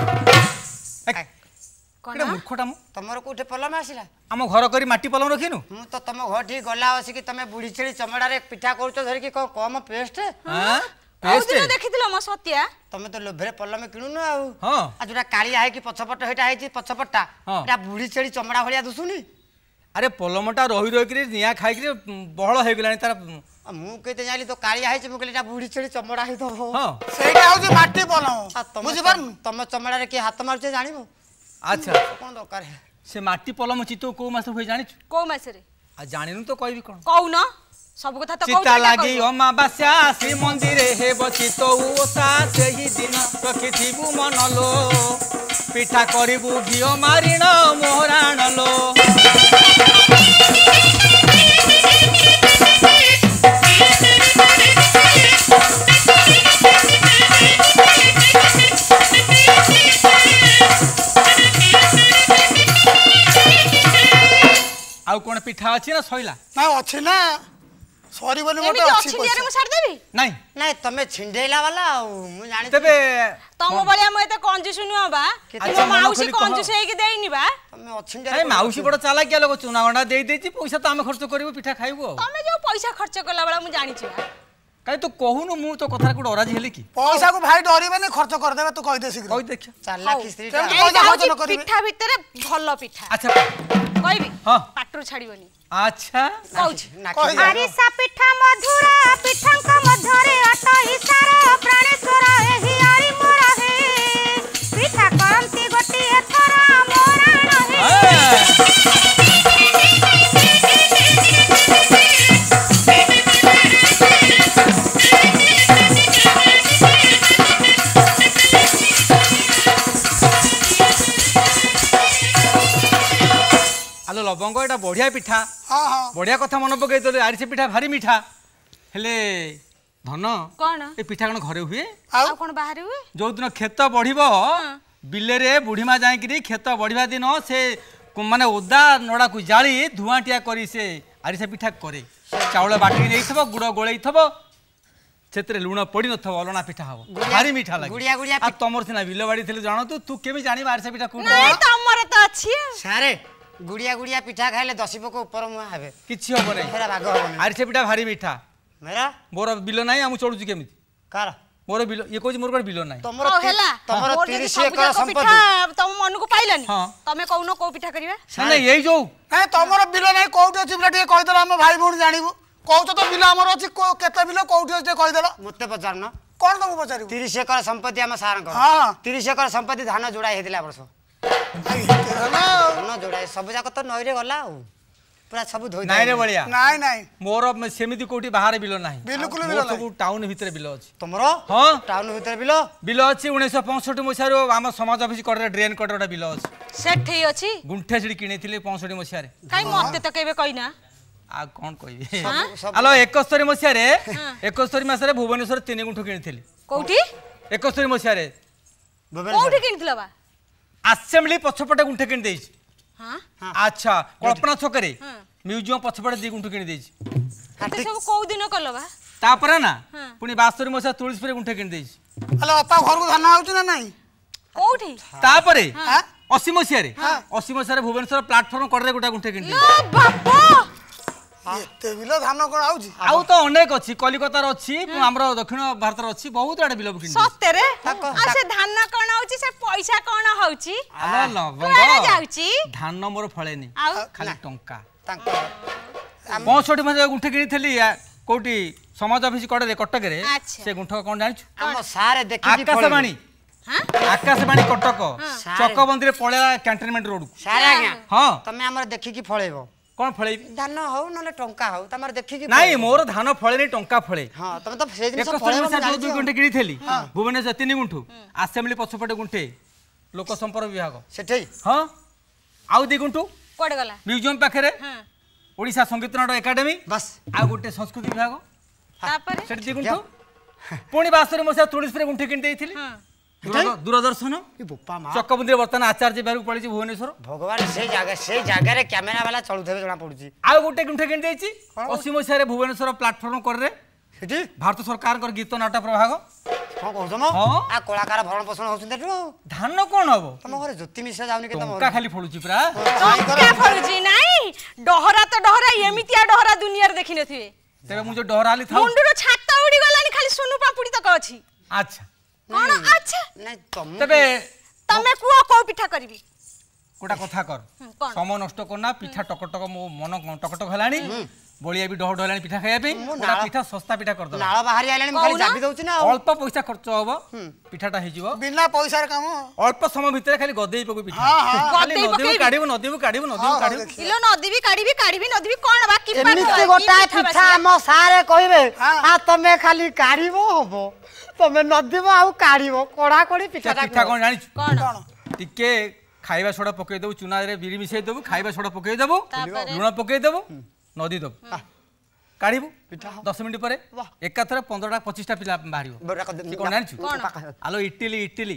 केडा मूर्खटा मु तमर कोठे पलम आसिला हम घर करी माटी पलम रखिनु मु तो तम घर ठीक गला आसी कि तमे बुढ़ी चेली चमड़ा रे पिठा करूच धरि कि कम पेस्ट हां आउ पेस्ट दिन देखिथिलो म सत्या तमे तो लोभरे पलम किणु न आउ हां आ जोटा कालिया है कि पछपट हेटा है पछपट्टा हाँ। एटा बुढ़ी चेली चमड़ा भलिया दुसुनी अरे पलमटा रही रही करी निया खाई करी बहळ हे गेलानी तार मु कहते जाली तो कालिया है मु कहले बुढ़ी चेली चमड़ा है तो हां ସେଇଟା ହଉଛି ମାଟି ପଲମ तम ବୁଝିପାରୁନୁ तम चमड़ा रे के हाथ मारछे जानिबो अच्छा कोन दरकार है से माटी पलम चितो को मास होई जानि को मासरे आ जानिनु तो कहबी कोन कहू न सब कथा तो चिता लागी अमावास्या श्री मंदिरे हे बचितो ओसा सेही दिन रखिथिबु मनलो पिठा करिबु घियो मारिण मोहराणलो आउ कोन पिठा अछि ना सइला ନା ଅଛି ନା ସରିବନି ଗୋଟେ एमिति ଅଛି अछि ପଇସା दियारे म छाड़ देबी नहीं नहीं तमे छिंडेला वाला मु जानि तबे तम बलिया म एते कंजूस नुआ बा अच्छा, तुम मन माउसी खोली कह। कंजूस हे कि देइनी बा तमे ए छिंडेला माउसी बड़ चालाक क्या लोग चुना गंडा दे देची पैसा तो आमे खर्च करिबो पिठा खाइबो तमे जो पैसा खर्च करला बला मु जानि छी बा काई तो कहूनु मु तो कथा को डराजी हेली की ପଇସା କୁ ଭାଇ ଡରିବେନି ଖର୍ଚ୍ଚ କରିଦେବେ ତୁ କହିଦେ ଶୀଘ୍ର कहि देख चाला की स्त्री କେମିତି ଏଇଟା ପଇସା ହଉଛି ଖର୍ଚ୍ଚ ନ କରିବେ ପିଠା ଭିତରେ ଭଲ ପିଠା अच्छा କହିବି ହଁ। ପାଟରୁ ଛାଡିବନି अच्छा କହୁଛି नाकी ଆରିସା ପିଠା ମଧୁର ପିଠାଙ୍କ ମଧ୍ୟରେ ଅଟ ଇସାର ପ୍ରାଣେଶ୍ୱର ଏହି ଆରି ମୋର ହେ ପିଠା କରନ୍ତି ଗୋଟିଏ ଥର ମୋରାଣ ହେ आलो लवंग एटा बढ़िया पिठा ହଁ ହଁ बढ़िया कथा मन पकई तो आरिसे पिठा भारी मीठा हेले धन କଣ ए पिठा कौन घरे हुए ଆଉ ଆଉ କଣ ବାହାରେ हुए जो दिन खेत बढ़िबो बिले रे बुढ़ी माँ जाई खेत बढ़िबा दिन से माने ओदा नड़ा को जाली धुआंटिया करी से आरिसे पिठा करे चाउल बाटी नहीं थबो गुड़ गोळई थबो सेतरे लुण पड़ी न थबो अलना पिठा हबो भारी मीठा लागे गुड़िया गुड़िया आ तमर सिना बिलो बाड़ी थिले जानो तू तू केबी जानी आरिसे पिठा को ନାଇଁ ତମର ତ ଅଛି सारे गुड़िया गुड़िया पिठा खाइले दस को ऊपर मुआ हेबे किछि हबो नै फेरा भाग हबनी आरिसे पिठा भारी मीठा मेरा मोर बिलो नाही हम चढुची केमिति कार मोर बिल ये कहू मोर कोन बिल नाही तमरो हौ हेला तमरो मोर जदि तीस सब एकर जाक संपत्ति पिठा तम मन को पाइलानी हाँ। तमे कहूनो को पिठा करिवे नहीं यही जो ए तमरो बिल नाही कोउठी अछि बिल ଟିକେ कहि देला हम भाई भौणी जानिबु कहू तो बिल हमर अछि केते बिल कोउठी अछि कहि देला मते पचारन कोन तमु पचारिबु तीस एकर संपत्ति हम सार को हां तीस एकर संपत्ति धान जोड़ा हेदिला वर्ष भाई तेरा धान जोड़ा सब जाक तो नई रे गला पूरा सब धोई नाही रे बलिया नाही नाही मोर सेमिति कोठी बाहर बिल नाही बिल्कुल मोर बिल नाही सब टाउन भीतर बिल अछि तमरो हां टाउन भीतर बिलो बिल अछि उन्नीस सौ पैंसठ मसिया रो हम समाज ऑफिस कर ड्रेन कटर बिल अछि सेठी अछि गुंठे सिडी किनेथिले पैंसठ मसिया रे काई मते त केबे कहिना आ कोन कहबे सब हेलो इकहत्तर मसिया रे इकहत्तर मास रे भुवनेश्वर तीन गुंठ किनेथिले कोठी इकहत्तर मसिया रे कोठी किनथिला बा असेंबली पछपटे गुंठे किन देइछ हां अच्छा कल्पना छकरे म्यूजियम पछपटे दी गुंठे किन देइछ ते सब को दिन कल बा तापर ना पुनी बास्तरी मसिया तुलसी पर गुंठे किन देइछ हेलो अपा घर को धान आउची ना नाही कोठी तापरे हां अस्सी मसिया रे अस्सी मसिया रे भुवनेश्वर प्लेटफॉर्म कर रे गुटा गुंठे किन देइछ ओ बापा एते बिल धान कोन आउची आउ तो अनेक अछि कलिकता रो अछि हमरो दक्षिण भारत रो अछि बहुत आडे बिल किन सत्य रे आ से धान कोन आउची से पैसा कोन होउची आला कुआडे लवंग जाउची धान नंबर फळेनी आउ खाली टंका तांको पैंसठ मसिया गुंठे किनिथली कोठी समाज ऑफिस कड़े कटक रे अच्छा। से गुंठ कोन जानिछु हम सारे देखि आकाशवाणी हां आकाशवाणी कटक चकबंदी रे पळेला कैंटोनमेंट रोड सारे आज्ञा हां तमे हमर देखि कि फळेबो कोन फळेबी धान हो नले टंका हो तमर देखि कि नाही मोर धान फळेनी टंका फळे हां तमे तो से दिन इकहत्तर फळेबो मसिया जो दुई गुंठे किनिथली भुवनेश्वर तीन गुंठ असेंबली पछपटे गुंठे लोक संपर्क विभाग सेठै हां आउ दी गुंठू कोडे गला म्यूजियम पाखरे हां ओडिशा संगीत नाटक एकाडेमी बस आ गुटे संस्कृति विभाग तापरे सेठ दी गुंठू पुणी बास्तरी मसिया तुलसी पर गुंठे किन देइथिली हां दूर- दूरदर्शन ई बोपा मा चकबंदी वर्तमान आचार्य बिहार को पड़ी भुवनेश्वर भगवान से जगह से जगह रे कैमरा वाला चलुथबे जणा पडुची आउ गुटे गुंठे किन देइछि अस्सी मसिया रे भुवनेश्वर प्लेटफॉर्म कर रे सेठी भारत सरकार कर गीत नाटक प्रभाग कोन कहू तम हां आ कलाकार भरण पोषण होउछन तेटु धान कोन हबो तम घरे ज्योति मिश्रा जाउनी के तम टंका खाली फळुची प्रा क्या फरुजी नाही डहरा तो डहरा एमितिया डहरा दुनिया रे देखि नथिबे तेरे मु जो डहराली था मुंडुरो छाता उडी गलानी खाली सुनु पापुडी तक अछि अच्छा कोन अच्छा नहीं तम तबे तमे कुआ को पिठा करबी कोटा कथा कर कोन समय नष्ट करना पिठा टकटक मो मन टकटक हलानी बलिया भी डह डहलानी पिठा खाया पे कोटा पिठा सस्ता पिठा कर दो नाळ बाहरी आइलानी म खाली जाबी दउची ना अल्प पैसा खर्च हबो पिठाटा हे जिवो बिना पैसा रे काम अल्प समय भीतर खाली गदेई पकु पिठा हां हां खाली गदेई नदीबु पकेइबी। काढिबु नदीबु काढिबु नदीबु काढिबु किलो नदीबी काढीबी काढीबी नदीबी कोन बाकी एमिति गोटा पिठा हम सारे कहिबे आ तमे खाली काढिबो हबो तमे नदीबो आउ काढिबो कोडा कोडी पिठा पिठा कोन जानि कोन टिके खाइबा सोडा पकई देबु चुना रे बिरी मिसई देबु खाइबा सोडा पकई देबु तापरे? लुण पकई देबु नदी देबु काढिबु दस मिनिट परे एकाथरे पंद्रह टा पच्चीस टा पिला बाहरिबो कोन जानिछु आलो इटली इटली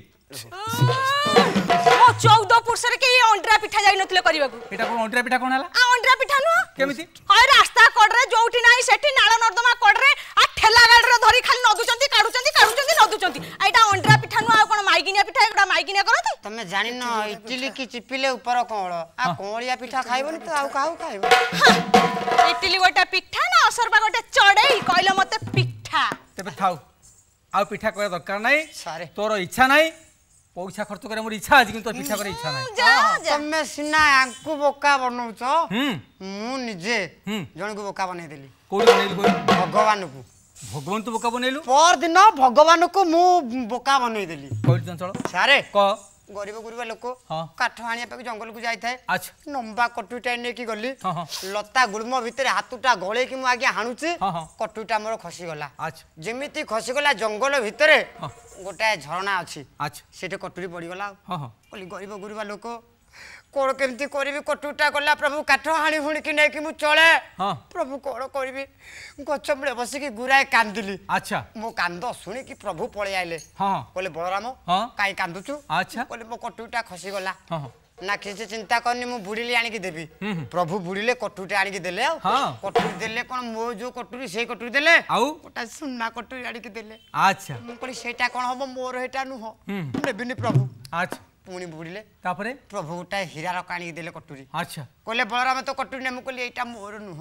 ओ चौदह पुरुष रे के अंडरा पिठा जाई नथले करबा को एटा कोन अंडरा पिठा कोन हला आ अंडरा पिठा नु केमिति हाय रास्ता कड़रे जोउठी नाही सेठी नाळ नर्दमा कड़रे आ ठेला गाडी रे धरी खाली नदुचंती काढुचंती काढुचंती नदुचंती आ एटा अंडरा पिठा नु आ कोन माइकिनिया पिठा एटा माइकिनिया करथि तमे जानि न इटली की चिपिले ऊपर कोळ आ कोळिया पिठा खाइबोनी तो आउ काहू खाइबो इटली गोटा पिठा ना असरबा गोटा चढ़ई कहले मते पिठा तेबे थाउ आ पिठा करे दरकार नाही सारे तोर इच्छा नाही पैसा खर्च करे मोर इच्छा अछि किंतु पिठा करे इच्छा नाही जा जा तमे सिना आंकु बोका बनौछ हम मु निजे हम्म। जण को बोका बनै देली कोडी बनेलु कोई भगवान को भगवान तो बोका बनेलु पर दिन भगवान को मु बोका बनै देली कोडी चंचल सारे क गरीब गुरुबा लोक हाँ। काठ आनिया पे जंगल को जाय थाए अच्छा नंबा कटुटा ने की गली हाँ, हाँ। लता गुल्म भितर हाथुटा गळे की मु आगे हाणुची हाँ, हाँ। कटुटा मोर खसी गला अच्छा जेमिति खसी गला जंगल भितर हाँ। गोटाए झरना अछि अच्छा सेटे कटुरी पड़ी गला हां हां बोली गरीब गुरुबा लोक कोण केमती करबी कटुटा गला प्रभु काठ हाणी हुणी कि नै कि मु चले हाँ। प्रभु कोण करबी गछ मुळे बसी की गुराए कांदिली अच्छा मो कांद शुणी कि प्रभु पळे आइले हां बोले बलराम हाँ। काई कांदुचु अच्छा बोले मो कटुटा खसी गला हां हां ना किसी चिंता करनी मु बुड़िली आनी की देबी प्रभु बुड़िले कटुरी आनी की देले हाँ। कटुरी देले कोन मो जो कटुरी से कटुरी देले आउ ओटा सुन्ना कटुरी आनी की देले अच्छा मु कोनी सेटा कोन हबो मोर हेटा नु हो हम्म। नेबिनी प्रभु अच्छा पुनी बुड़िले तापरे प्रभु गोटा हीरा रकाणी देले कटुरी अच्छा कहले बलराम तो कटुरी ने मु कहली एटा मोर नु हो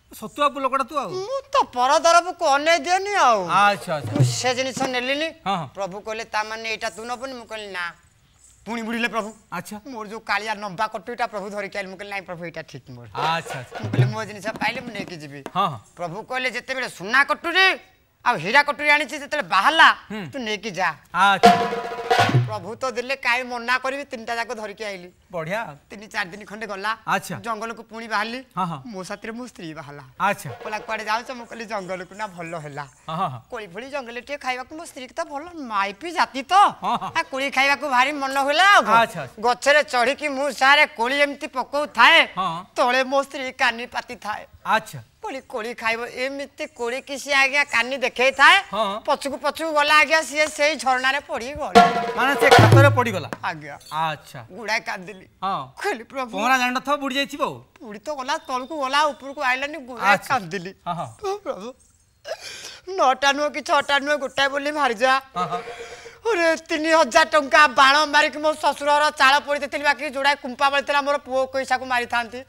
सतुआ पुलकड़ा तू आ ମୁଁ ତ ପର ତରଫକୁ ଅନେଇ ଦିଏନି ଆଉ अच्छा अच्छा ମୁଁ ସେ ଜିନିଷ ନେଲିନି ହଁ ହଁ ପ୍ରଭୁ କହିଲେ ତା ମାନେ ଏଇଟା ତୁ ନବୁନି ମୁଁ କହିଲି ନା ପୁଣି ବୁଡ଼ିଲେ ପ୍ରଭୁ अच्छा ମୋର ଯୋଉ କାଳିଆ ଲମ୍ବା କଟୁଟା ପ୍ରଭୁ ଧରିକି ଆଇଲେ ମୁଁ କହିଲି ନାଇଁ ପ୍ରଭୁ ଏଇଟା ଠିକ ମୋର अच्छा अच्छा ମୁଁ କହିଲି ମୋ ଜିନିଷ ପାଇଲେ ମୁଁ ନେଇକି ଯିବି हाँ हाँ ପ୍ରଭୁ କହିଲେ ଯେତେବେଳେ ସୁନା କଟୁରୀ ଆଉ ହୀରା କଟୁରୀ ଆଣିଛି ଯେତେବେଳେ ବାହାରିଲା ତୁ ନେଇକି ଯା अच्छा ପ୍ରଭୁ ତ ଦେଲେ କାଇଁ ମନା କରିବି ତିନିଟା ଯାକ ଧରିକି ଆଇଲି बढ़िया ତିନି ଚାରି ଦିନ ଖଣ୍ଡେ ଗଲା ଆଚ୍ଛା। ଜଙ୍ଗଲକୁ ପୁଣି ବାହାରିଲି ହଁ ହଁ ମୋ ସାଥିରେ ମୋ ସ୍ତ୍ରୀ ବାହାରିଲା अच्छा କହିଲା କୁଆଡେ ଯାଉଛ ମୁଁ କହିଲି ଜଙ୍ଗଲକୁ ନା ଭଲ ହେଲା हाँ हाँ କୋଳି ଫୋଳି ଜଙ୍ଗଲରେ ଟିକେ ଖାଇବାକୁ ମୋ ସ୍ତ୍ରୀ ତ ଭଲ ମାଇପି ଜାତି ତ ହଁ, ହଁ। ଆ କୋଳି ଖାଇବାକୁ ଭାରି ମନ ହେଲା ଆଉ କଣ। ଆଚ୍ଛା, ଆଚ୍ଛା। ଗଛରେ ଚଢିକି ମୁଁ ସାରେ କୋଳି ଏମିତି ପକଉଥାଏ ହଁ। ତଳେ ମୋ ସ୍ତ୍ରୀ କାନି ପାତି ଥାଏ अच्छा କୋଳି କୋଳି ଖାଇବ ଏମିତି କୋଳି କି ସିଏ ଆଜ୍ଞା କାନି ଦେଖେଇ ଥାଏ ହଁ। ପଛକୁ ପଛକୁ ଗଲା ଆଜ୍ଞା ସିଏ ସେଇ ଝରଣାରେ ପଡି ଗଲା माने से खातर पड़ी गला ଆଜ୍ଞା अच्छा ଗୁଡାଏ କାନ୍ଦିଲି हाँ କହିଲି ପ୍ରଭୁ पहरा जान था बुड़ी जाइथिबो ପୁଣି ତ ଗଲା ତଳକୁ ଗଲା ଉପରକୁ ଆଇଲାନି ଗୁଡାଏ ଆଚ୍ଛା। କାନ୍ଦିଲି हाँ हाँ ପ୍ରଭୁ ନଅଟା ନୁହଁ କି ଛଅଟା ନୁହଁ ଗୋଟାଏ ବୋଲି ବାହାରିଯା हाँ हाँ ଓରେ ତିନି ହଜାର ଟଙ୍କା ବାଣ ମାରିକି ମୋ ଶ୍ୱଶୁରର ଚାଳ ପୋଡ଼ି ଦେଇଥିଲି ବାକି ଯୋଡ଼ାଏ କୁମ୍ପା ବଳିଥିଲା ମୋର ପୁଅ ପଇସାକୁ ମାରିଥାନ୍ତି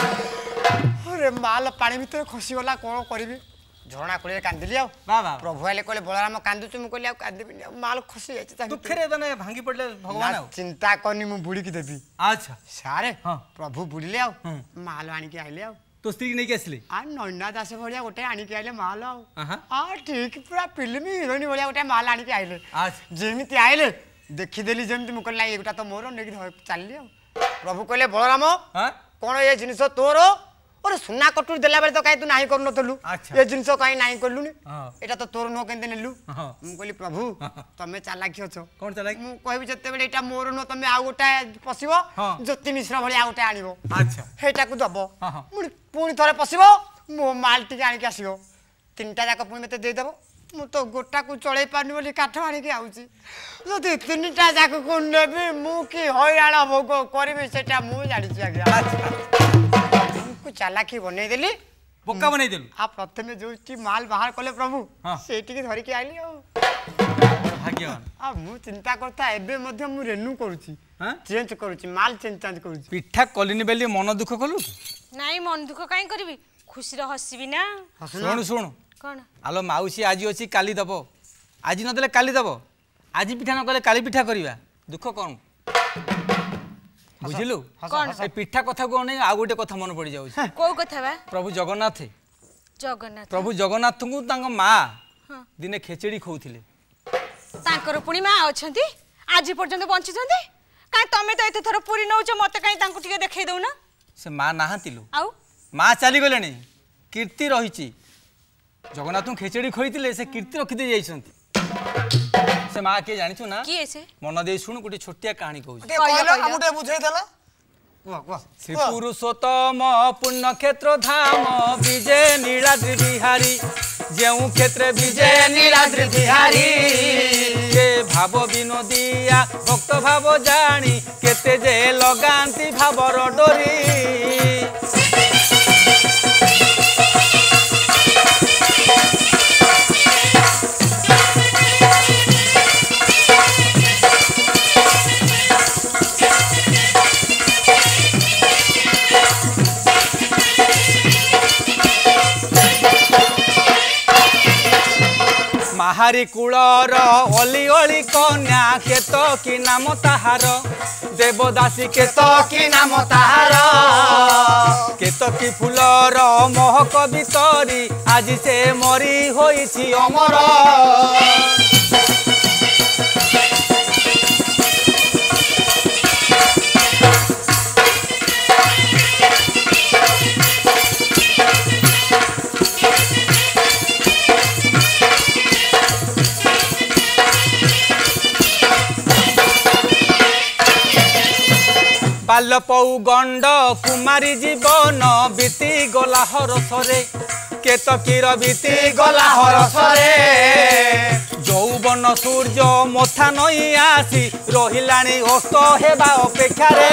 ଓରେ ମାଲ ପାଣି ଭିତରେ ଖସିଗଲା କ'ଣ କରିବି ଝରଣା କୋଳିରେ କାନ୍ଦିଲି ଆଉ वाह वाह ପ୍ରଭୁ ଆଇଲେ କହିଲେ ବଳରାମ କାନ୍ଦୁଛୁ ମୁଁ କହିଲି ଆଉ କାନ୍ଦିବିନି ଆଉ ମାଲ ଖସି ଯାଇଛି ତା ଭିତରେ। दुखरे माने भांगी पड़ले भगवान ନା, आउ ଚିନ୍ତା କରିନି ମୁଁ ବୁଡ଼ିକି ଦେବି अच्छा ସାରେ ହଁ। ପ୍ରଭୁ ବୁଡ଼ିଲେ ଆଉ ହୁଁ। ମାଲ ଆଣିକି ଆଇଲେ ଆଉ तो स्त्री नहीं आसले ଆ ନୈନା ଦାସ ଭଳିଆ ଗୋଟେ ଆଣିକି ଆଇଲେ ମାଲ ଆଉ ଆହା। ହଁ ଠିକ ପୁରା ଫିଲ୍ମ ହିରୋଇନ ଭଳିଆ ଗୋଟେ ମାଲ ଆଣିକି ଆଇଲେ अच्छा ଯେମିତି ଆଇଲେ ଦେଖିଦେଲି ଯେମିତି ମୁଁ କହିଲି ଏଇଟା ତ ମୋର ନେଇକି ଧରି ଚାଲିଲି ଆଉ ପ୍ରଭୁ କହିଲେ ବଳରାମ हाँ କ'ଣ ଏ ଜିନିଷ ତୋର ଓରେ ସୁନା କଟୁରୀ ଦେଲା ବେଳେ ତ କାହିଁ ତୁ ନାହିଁ କରୁନଥିଲୁ ଆଚ୍ଛା। ଏ ଜିନିଷ କାହିଁ ନାହିଁ କଲୁନି ହଁ। ଏଇଟା ତ ତୋର ନୁହଁ କେମିତି ନେଲୁ ହଁ। ମୁଁ କହିଲି ପ୍ରଭୁ ତମେ ଚାଲାକି ଅଛ कौन चला ମୁଁ କହିବି ଯେତେବେଳେ ଏଇଟା ମୋର ନୁହଁ ତମେ ଆଉ ଗୋଟେ ପଶିବ ହଁ। ଜ୍ୟୋତି ମିଶ୍ର ଭଳିଆ ଆଉ ଗୋଟେ ଆଣିବ अच्छा ସେଇଟାକୁ ଦବ ହଁ, ହଁ। ପୁଣି ପୁଣି ଥରେ ପଶିବ ମୋ ମାଲ ଟିକେ ଆଣିକି ଆସିବ ତିନିଟା ଯାକ ପୁଣି ମୋତେ ଦେଇଦେବ ମୁଁ ତ ଗୋଟାକୁ ଚଳେଇ ପାରୁନି ବୋଲି କାଠ ଆଣିକି ଆଉଛି ଯଦି ତିନିଟା ଯାକକୁ ନେବି ମୁଁ କି ହଇରାଣ ଭୋଗ କରିବି ସେଟା ମୁଁ ଜାଣିଛି ଆଜ୍ଞା ମୁଁ ଚାଲାକି ବନେଇଦେଲି बोका बनै देलु ଆଉ ପ୍ରଥମେ ଯୋଉଠି ମାଲ ବାହାର କଲେ ପ୍ରଭୁ ହଁ। ସେଇଠିକି ଧରିକି ଆଇଲି ଆଉ भाग्यवान ଆଉ ମୁଁ ଚିନ୍ତା କରୁଥା ଏବେ ମଧ୍ୟ ମୁଁ ରେନୁ କରୁଛି हाँ ଚେଞ୍ଜ କରୁଛି ମାଲ ଚେଞ୍ଜ ଚାଞ୍ଜ କରୁଛି पिठा कलिनी बेली मन दुख कलु ନାଇଁ ମନ ଦୁଃଖ କାଇଁ କରିବି ଖୁସିରେ ହସିବି ନା शुण शुण କଣ आलो माउसी आज अच्छी काली दब आज नदेले काली दब आज पिठा न कले काली पिठा करवा दुख कौन बुझिलु कौन? ए पिठा कथा को नहीं आ गोटे कथा मन पड़ जाउछ କୋଉ କଥା ବା प्रभु जगन्नाथ ଜଗନ୍ନାଥ प्रभु जगन्नाथ को तांग माँ दिने खेचेड़ी खौथिले ତାଙ୍କର ପୁଣି ମା ଅଛନ୍ତି ଆଜି ପର୍ଯ୍ୟନ୍ତ ବଞ୍ଚିଛନ୍ତି କାଇଁ ତମେ ତ ଏତେ ଥର ପୁରୀ ନଉଛ ମତେ କାଇଁ ତାଙ୍କୁ ଟିକେ ଦେଖେଇ ଦଉନା से माँ नाहांतिलु ଆଉ माँ चली गलेनी कीर्ति रही जगन्नाथ खेचेड़ी खोईले से कीर्ति रखी दे जाइछंती से माँ के जानिछु ना କିଏ ସେ मन दे शुण गोटे छोटिया कहानी कहू ଟିକେ କହିଲ ଆମକୁ ଟିକେ ବୁଝେଇ ଦେଲା କୁହ କୁହ श्री पुरुषोत्तम पुण्य क्षेत्र धाम विजय नीलाद्रि बिहारी जेऊ क्षेत्र विजय नीलाद्रि बिहारी के भाव विनोदिया भक्त भाव जानी केते जे लगांती भावर डोरी माहारी कूलर अली अली कन्या केत कि नाम ताहार देवदासी केत कि नाम ताहार केत कि फूलर महक भितरी आज से मरी होइछि अमर बाल्य पौ गंड कुमारी जीवन बीती गला हरसरे केतकीर बीती गला हरसरे यौवन सूर्य मथा नई आसी रहिलाणी अस्त हेबा अपेक्षारे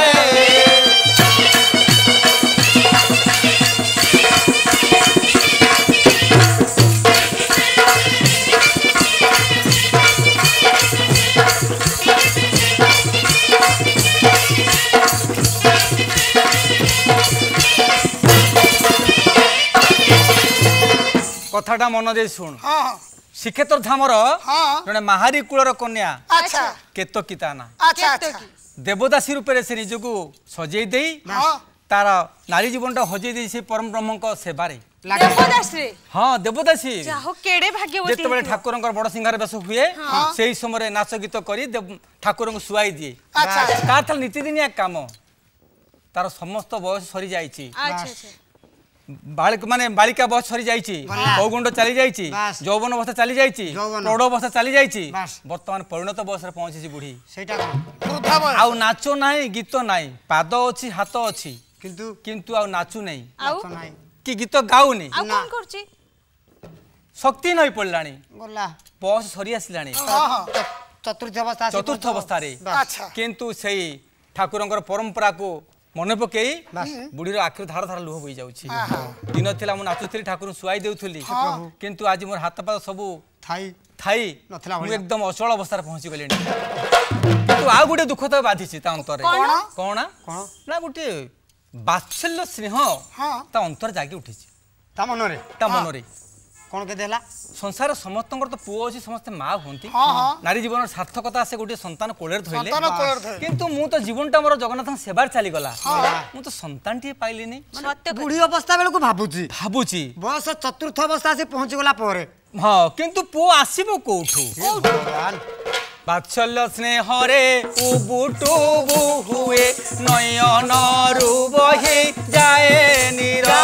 कथाटा मन दे शुण हाँ हाँ श्रीक्षेत्र धामर हाँ। जड़े महारी कूलर कन्या अच्छा केतकी ता ना अच्छा अच्छा देवदासी रूप से निजक सजे दे हाँ तार नारी जीवन हजे दे से परम ब्रह्म सेवारे देवदास रे हाँ देवदासी जाहो केडे भाग्यवती जिते ठाकुर बड़ सिंगार बेस हुए से समय नाच गीत कर ठाकुर को शुआई दिए अच्छा तार नीतिदिनिया काम तार समस्त बयस सरी जाइए अच्छा अच्छा बालिक माने बालिका बयस सरी जाइए कौगुंड चली जाइए बास। यौवन अवस्था चली जाइए यौवन। प्रौढ़ अवस्था चली जाइए बास। बर्तमान परिणत बयस पहुंची बुढ़ी ସେଇଟା କଣ वृद्धा बयस आउ नाच नाही गीत नाही पाद अछि हाथ अछि କିନ୍ତୁ किंतु आउ नाचु नाही आउ ତ ନାହିଁ कि गीत गाउनी आउ कोन करछि शक्ति नहीं पड़लानी ଗଲା बयस सरी आसिलानी हाँ हाँ ଚତୁର୍ଥ ଅବସ୍ଥା ଆସି चतुर्थ अवस्था रे अच्छा किंतु सेई ठाकुरंकर परंपरा को मन पकई बास। बुढ़ीर आखिर धार धार लुह बही जाउछि दिन थिला मु नाचुथली ठाकुर शुआई देउथली किंतु आज मोर हाथ पाद सब ଥାଇ थाई नथिला मु भलिया। एकदम अचल अवस्था पहुंची गलेनी किंतु आ गुटे दुख तो बाधिछि ता अंतरे कौन? कोन କଣ ना गुटे बात्सल्य स्नेह हाँ ता अंतर जागी उठिछि ତା ମନରେ ता मनरे କଣ କେତେ ହେଲା संसार समस्तଙ୍କର तो पुओ अछि समस्त माँ हुंती हाँ हाँ नारी जीवन सार्थकता से गोटे संतान कोलेर धइले संतान कोलेर धइले। किंतु मु तो जीवनटा मोर जगन्नाथ सेवार चली गला मु तो संतान टी पाइलिनी सत्य ବୁଢୀ ଅବସ୍ଥା ବେଳକୁ ଭାବୁଛି भाबुची ବୟସ ଚତୁର୍ଥ ଅବସ୍ଥା ଆସି ପହଞ୍ଚି गला ପରେ हाँ किंतु पुओ आसीबो कोठू ଭଗବାନ बात्सल्य स्नेह रे उबुटुबु हुए नयन रुबहि जाए निरा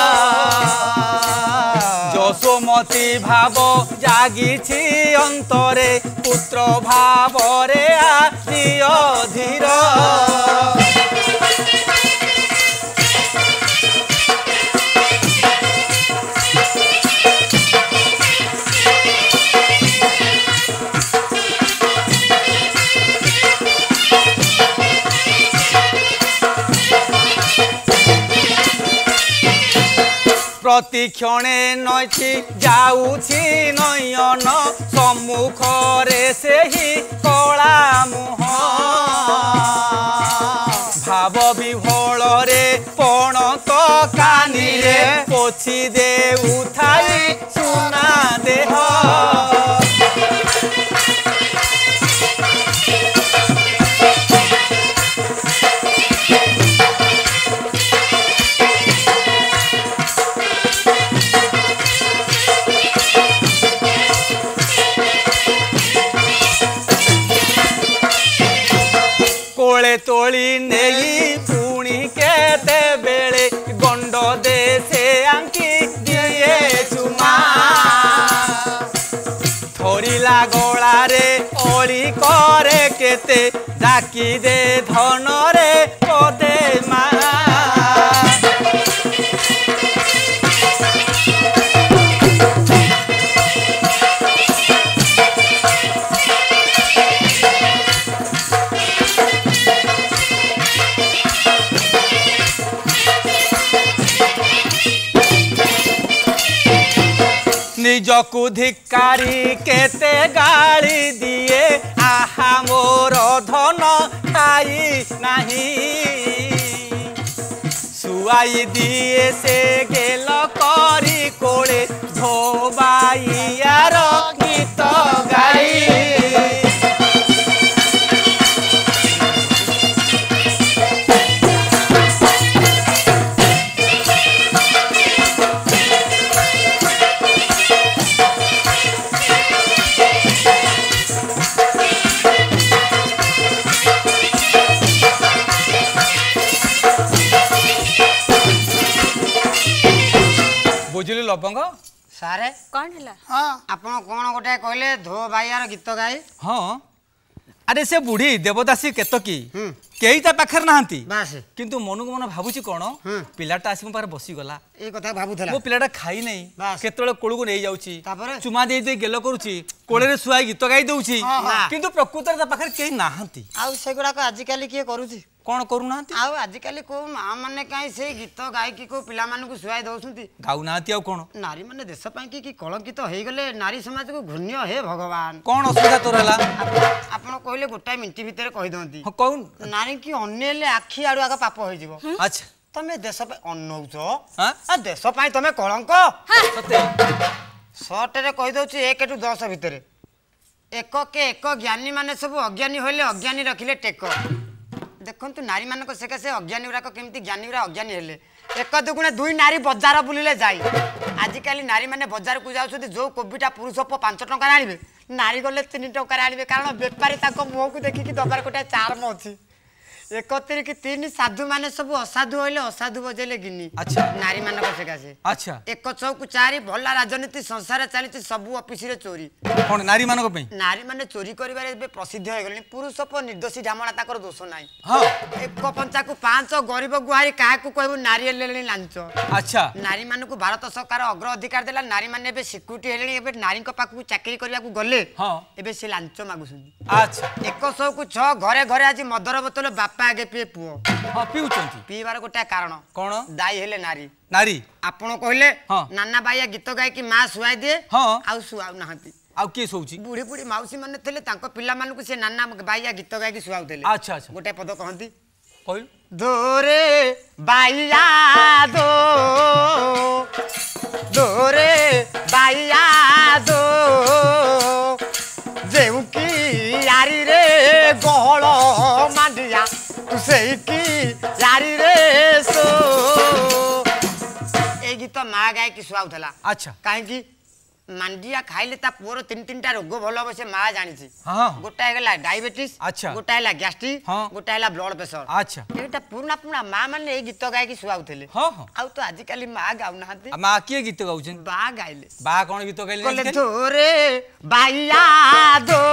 यशोमती भाव जागिछि अंतरे पुत्र भाव रे आदिय धीर प्रतिक्षणे नैछि जाउछि नयन सम्मुखरे सेहि कला मुह भाव विभोल रे पणत कानी रे पोछि देउथाई सुना देह कोले तोली नेई पुणी केते बेले गंड दे से आंकी दिए चुमा थोरिला गोला रे ओली करे केते डाकी दे धन रे पदे मा निजकु धिकारी केते गाली दिए आहा मोर धन खाई नहीं सुआई दिए से गेल करी कोले धोबाइयार गीत गाई बुझिलु लबंग ସାରେ कोन हला हाँ ଆପଣ କଣ ଗୋଟେ କହିଲେ ଧୋ ଭାଇଆର ଗୀତ ଗାଇ हाँ अरे से बुढ़ी देवदासी केतकी ହୁଁ केही ता पाखर नाहंती ବାସ୍ किंतु मनकु मन भाबुची कोन ହୁଁ पिलाटा आसी मो पारे बसी गला ଏଇ କଥା ଭାବୁଥିଲା मो पिलाटा खाई नहीं ବାସ୍। केतବେଳେ कोळगु नै जाउची ତାପରେ चुमा देई देई गेलो करूची कोळेरे सुआई गीत गाई दउची हाँ, हाँ। किंतु प्रकृतर ता पाखर केही नाहंती ଆଉ ସେଗୁଡାକ ଆଜିକାଲି କିଏ କରୁଛି कोन करू नाहंती ଆଉ ଆଜିକାଲି କୋଉ ମା ମାନେ କାହିଁ ସେଇ ଗୀତ ଗାଇକି କୋଉ ପିଲାମାନଙ୍କୁ ଶୁଆଇ ଦଉଛନ୍ତି गाउ नाहंती आ कोन ନାରୀ ମାନେ ଦେଶ ପାଇଁ କି କି କଳଙ୍କିତ ହେଇଗଲେ नारी ସମାଜକୁ ଘୃଣ୍ୟ ହେ ଭଗବାନ कोन असुविधा तोर हला ଆପଣ କହିଲେ ଗୋଟାଏ ମିନିଟ୍ ଭିତରେ କହିଦିଅନ୍ତି ह कौन ନାରୀ କି ଅନେଇଲେ ଆଖି ଆଡୁ ଆଗ ପାପ ହେଇଯିବ अच्छा ତମେ ଦେଶ ପାଇଁ ଅନଉଛ ହାଁ? ଆ ଦେଶ ପାଇଁ ତମେ କଳଙ୍କ ସତେ ସର୍ଟରେ କହିଦଉଛି ଏକ ଟୁ ଦଶ ଭିତରେ ଏକ କେ ଏକ ଜ୍ଞାନୀ ମାନେ ସବୁ ଅଜ୍ଞାନୀ ହେଲେ ଅଜ୍ଞାନୀ ରଖିଲେ ଟେକ ଦେଖନ୍ତୁ ନାରୀ ମାନଙ୍କ ସେକାଶେ ଅଜ୍ଞାନୀ ଗୁଡାକ କେମିତି ଜ୍ଞାନୀ ଗୁଡା ଅଜ୍ଞାନୀ ହେଲେ ଏକ ଦୁଗୁଣେ ଦୁଇ ନାରୀ ବଜାର ବୁଲିଲେ ଯାଇ ଆଜିକାଲି ନାରୀ ମାନେ ବଜାରକୁ ଯାଉଛନ୍ତି ଯୋଉ କୋବିଟା ପୁରୁଷ ପୁଅ ପାଞ୍ଚ ଟଙ୍କାରେ ଆଣିବେ ନାରୀ ଗଲେ ତିନି ଟଙ୍କାରେ ଆଣିବେ କାରଣ ବେପାରୀ ତାଙ୍କ ମୁହଁକୁ ଦେଖିକି ଦବାର ଗୋଟେ ଚାର୍ମ ଅଛି एकत्रिक तीन साधु माने सब असाधु होइले असाधु बजेले गिनी अच्छा नारी मानक सेकासे अच्छा एक चौक चारि भला राजनीति संसार चली सब ऑफिस रे चोरी कोन नारी मानक पे नारी माने चोरी करिबारे बे प्रसिद्ध हो गले पुरुष प निर्दोषी ढामणा ताकर दोष नाही हां एक पंचा को पांच गरीब गुहारी काहे को कहबो नारी लेलेनी लांच अच्छा नारी माने को भारत सरकार अग्र अधिकार देला नारी माने बे सिक्युरिटी हेलेनी एबे नारी को पाकू चाकरी करिया को गले हां एबे से लांच मागुसुनी अच्छा एक सौ को छह घरे घरे आज मदर बोतल बापा आगे पिए पुओ हां पिउचंती पीबार गोटे कारण कोन दाई हेले नारी नारी आपण कहले हां नाना बाया गीत गाय की मां सुआई दे हां आउ सुआउ नाहंती आउ के सोउची बुढ़ी बुढ़ी माउसी माने थेले तांको पिल्ला मानु को से नाना बाया गीत गाय की सुआउ देले अच्छा अच्छा गोटे पद कहंती कहू दोरे बाया दो दोरे बाया दो जेउ की यारी रे गहळ मांडिया तू सेई की यारी रे सो ए गीत माँ गाय की सुआउ थला अच्छा काहे मांडिया खाइले ता पुअर तीन तीन टा रोग भल हम से माँ जानी हां गोटा हेला डायबिटीज अच्छा गोटा हेला गैस्ट्रिक हां गोटा हेला ब्लड प्रेशर अच्छा एटा पुराना पुराना माँ माने ए गीत गाय की सुआउ थले हां हां आउ तो आज काली माँ गाउ नाहंती माँ के गीत गाउछन बा गाइले बा कोन गीत गाइले कोले थोरे बाइया दो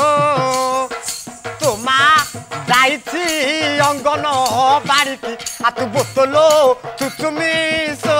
तो माँ जाइछि अंगन बाड़ी की आ तू बोतलो चुचुमिसो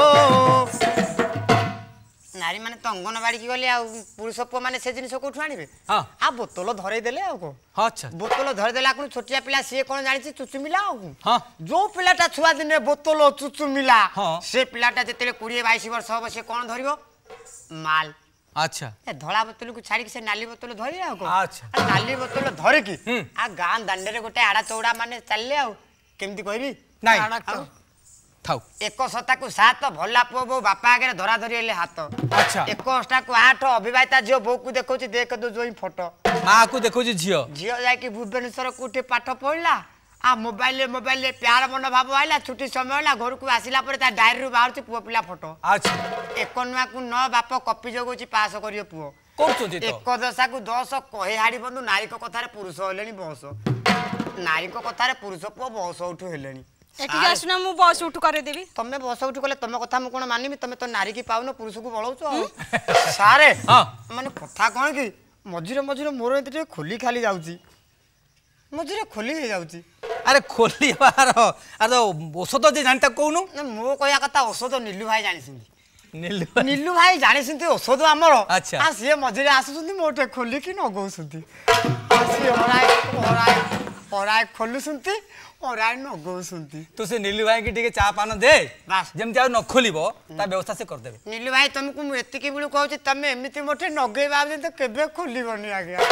नारी माने तो अंगनवाड़ी की गले आ पुरुष पुआ माने से जिनिस कोठु आनिबे हां आ बोतल धरै देले आ को हां अच्छा बोतल धरै देला कोन छोटिया पिला से कोन जानिछि चुचुमिला आ हां जो पिलाटा छुआ दिने बोतल चुचुमिला हां से पिलाटा जेतेले बीस बाईस वर्ष हो से कोन धरिबो माल अच्छा ए धळा बोतल को छाड़ी के से नाली बोतल धरि आ को अच्छा आ नाली बोतल धरि की आ गां दांडे रे गोटे आडा चौड़ा माने चलले आ केमती कहबी नहीं थाउ एक सता को सात भला पुओ बो बापा आगे धरा धरी हेले हाथ अच्छा एक अष्टा को आठ अभिवाहिता झियो बो को देखौची देख दो जोई फोटो माँ को देखो झियो झियो जाय कि भुवनेश्वर कोठे पाठ पढला आ मोबाइल मोबाइल ले प्यार मन भाव आइला छुट्टी समय होला घर को आसिला पर ता डायरी रु बाहर पुओ पिला फोटो अच्छा एक नुआ को न बाप कॉपी जगोची पास करियो पुओ कोचोती तो एक दशा को दस कहे हाड़ी बंधु नारी को कथारे पुरुष हेलेनी बस नारी को कथारे पुरुष पुओ बस उठु हेलेनी एठी आसुना मु बस उठु करे देबी तमे बस उठु कले तमे कथा मु कोन मानिबी तमे तो नारी की पाउनो पुरुष को बळौचो सारे हां माने कथा कोन की मझिरे मझिरे मोर एते खोली खाली जाउची मझिरे खोली हे जाउची अरे खोली बार अरे औषध जे जानता कोनु मो कया कथा औषध नीलू भाई जानिसिंती नीलू नीलू भाई जानिसिंती औषध हमर अच्छा आ से मझिरे आसुसुंती मोटे खोली की नगौसुंती आ से हराय हराय हराय खोलुसुंती हराय नगौसुंती तो से नीलू भाई की टिके चा पान दे बस जेमति आ न खोलिबो ता व्यवस्था से कर देबे नीलू भाई तुमको मु एति की बिलु कहउची तमे एमिति मोटे नगै बाबे तो केबे खोलिबनी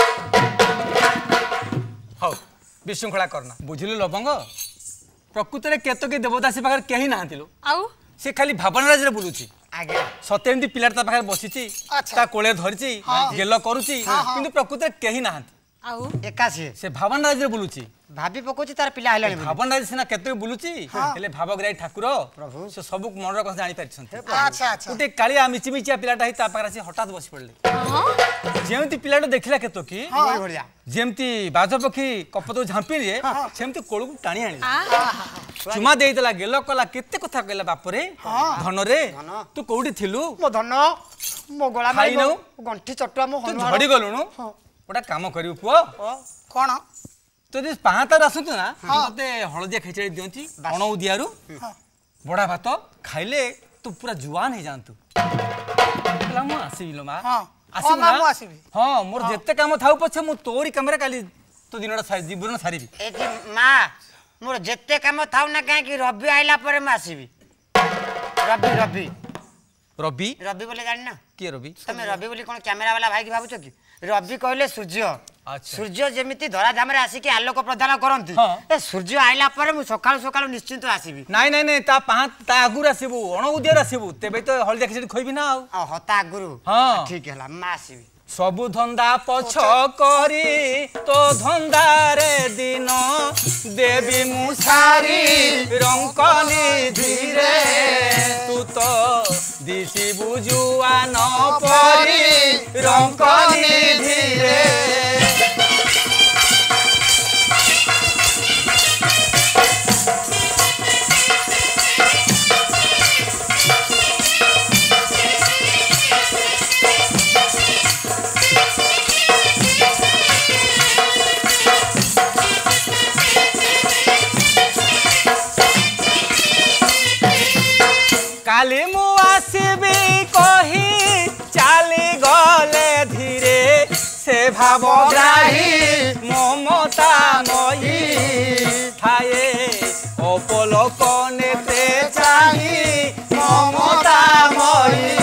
आगे हौ विशृंखला करना बुझिलु लबंग प्रकृति रे केतो के देवदासी पाखर केही नाहतिलो आउ से खाली भावना राज रे बुलुची आगे सते एमती पिलार ता पाखर बसिची ता कोळे धरिची गेलो करूची किंतु प्रकृति रे केही नाहंती आउ एकासी से भावना राज रे बुलुची भाभी पकोची तार पिला हेलानी भावना राज सिना केतो बुलुची हेले भावग्राही ठाकुर प्रभु से सब मनर कथा जानि पारिछन्ते अच्छा अच्छा उते कालिया मिची मिचिया पिलाटा ही ता पाखर से हठात बसि पड़ले जेमती पिलाटा देखिला केतो की ओई भड़िया जेमती बाजपखी कपतो झांपी रे सेमती कोळू को टाणी आनी चुमा देइतला गेलो कला केते कथा कहला बाप रे धन रे तू कोउठी थिलु मो धन मो गळा खाई नौ गंठी चटुआ मो तू झड़ी गलुनु ओटा काम करिउ पुओ कोन तो दिस पाहातर आसुतु ना तते हळदिया खेचड़ी दियंती अणौ दियारु बड़ा भात खाइले तू पूरा जुवान हे जानतु कला मु आसीलो मा हां आसी मां मु आसीबी हां मोर जत्ते काम थाउ पछे मु तोरी कैमरा काली तो दिनडा सारी जीवन सारीबी ए जी मां मोर जत्ते काम थाउ ना काहे कि रवि आइला परे म आसीबी रवि रवि रवि रवि बोले जानि ना के रवि तमे रवि बोली कोन कैमरा वाला भाई की भाबुछ की रवि कहले सूर्य अच्छा सूर्य जेमिति धराधाम रे आसिकी आलोक प्रदान करंती हाँ। ए सूर्य आइला परे मु सकाळ सकाळ निश्चिंत आसीबी नाई नाई नाई ता पाहा ता आगुर आसीबू अण उदियर आसीबू तेबे तो हळदिया खिचड़ी खोइबी ना आउ आ हता गुरु हाँ। ठीक हैला मा आसीबी सबु धंदा पछ करी तो धंदा रे दिन देवी मुसारी रंकनी धीरे तू तो दिसी बुजुआ न परी रंकनी धीरे काली मु आसबी कही चाली गले धीरे से भावग्राही ममता मयी थाए अपलोक नेते चाही ममता मयी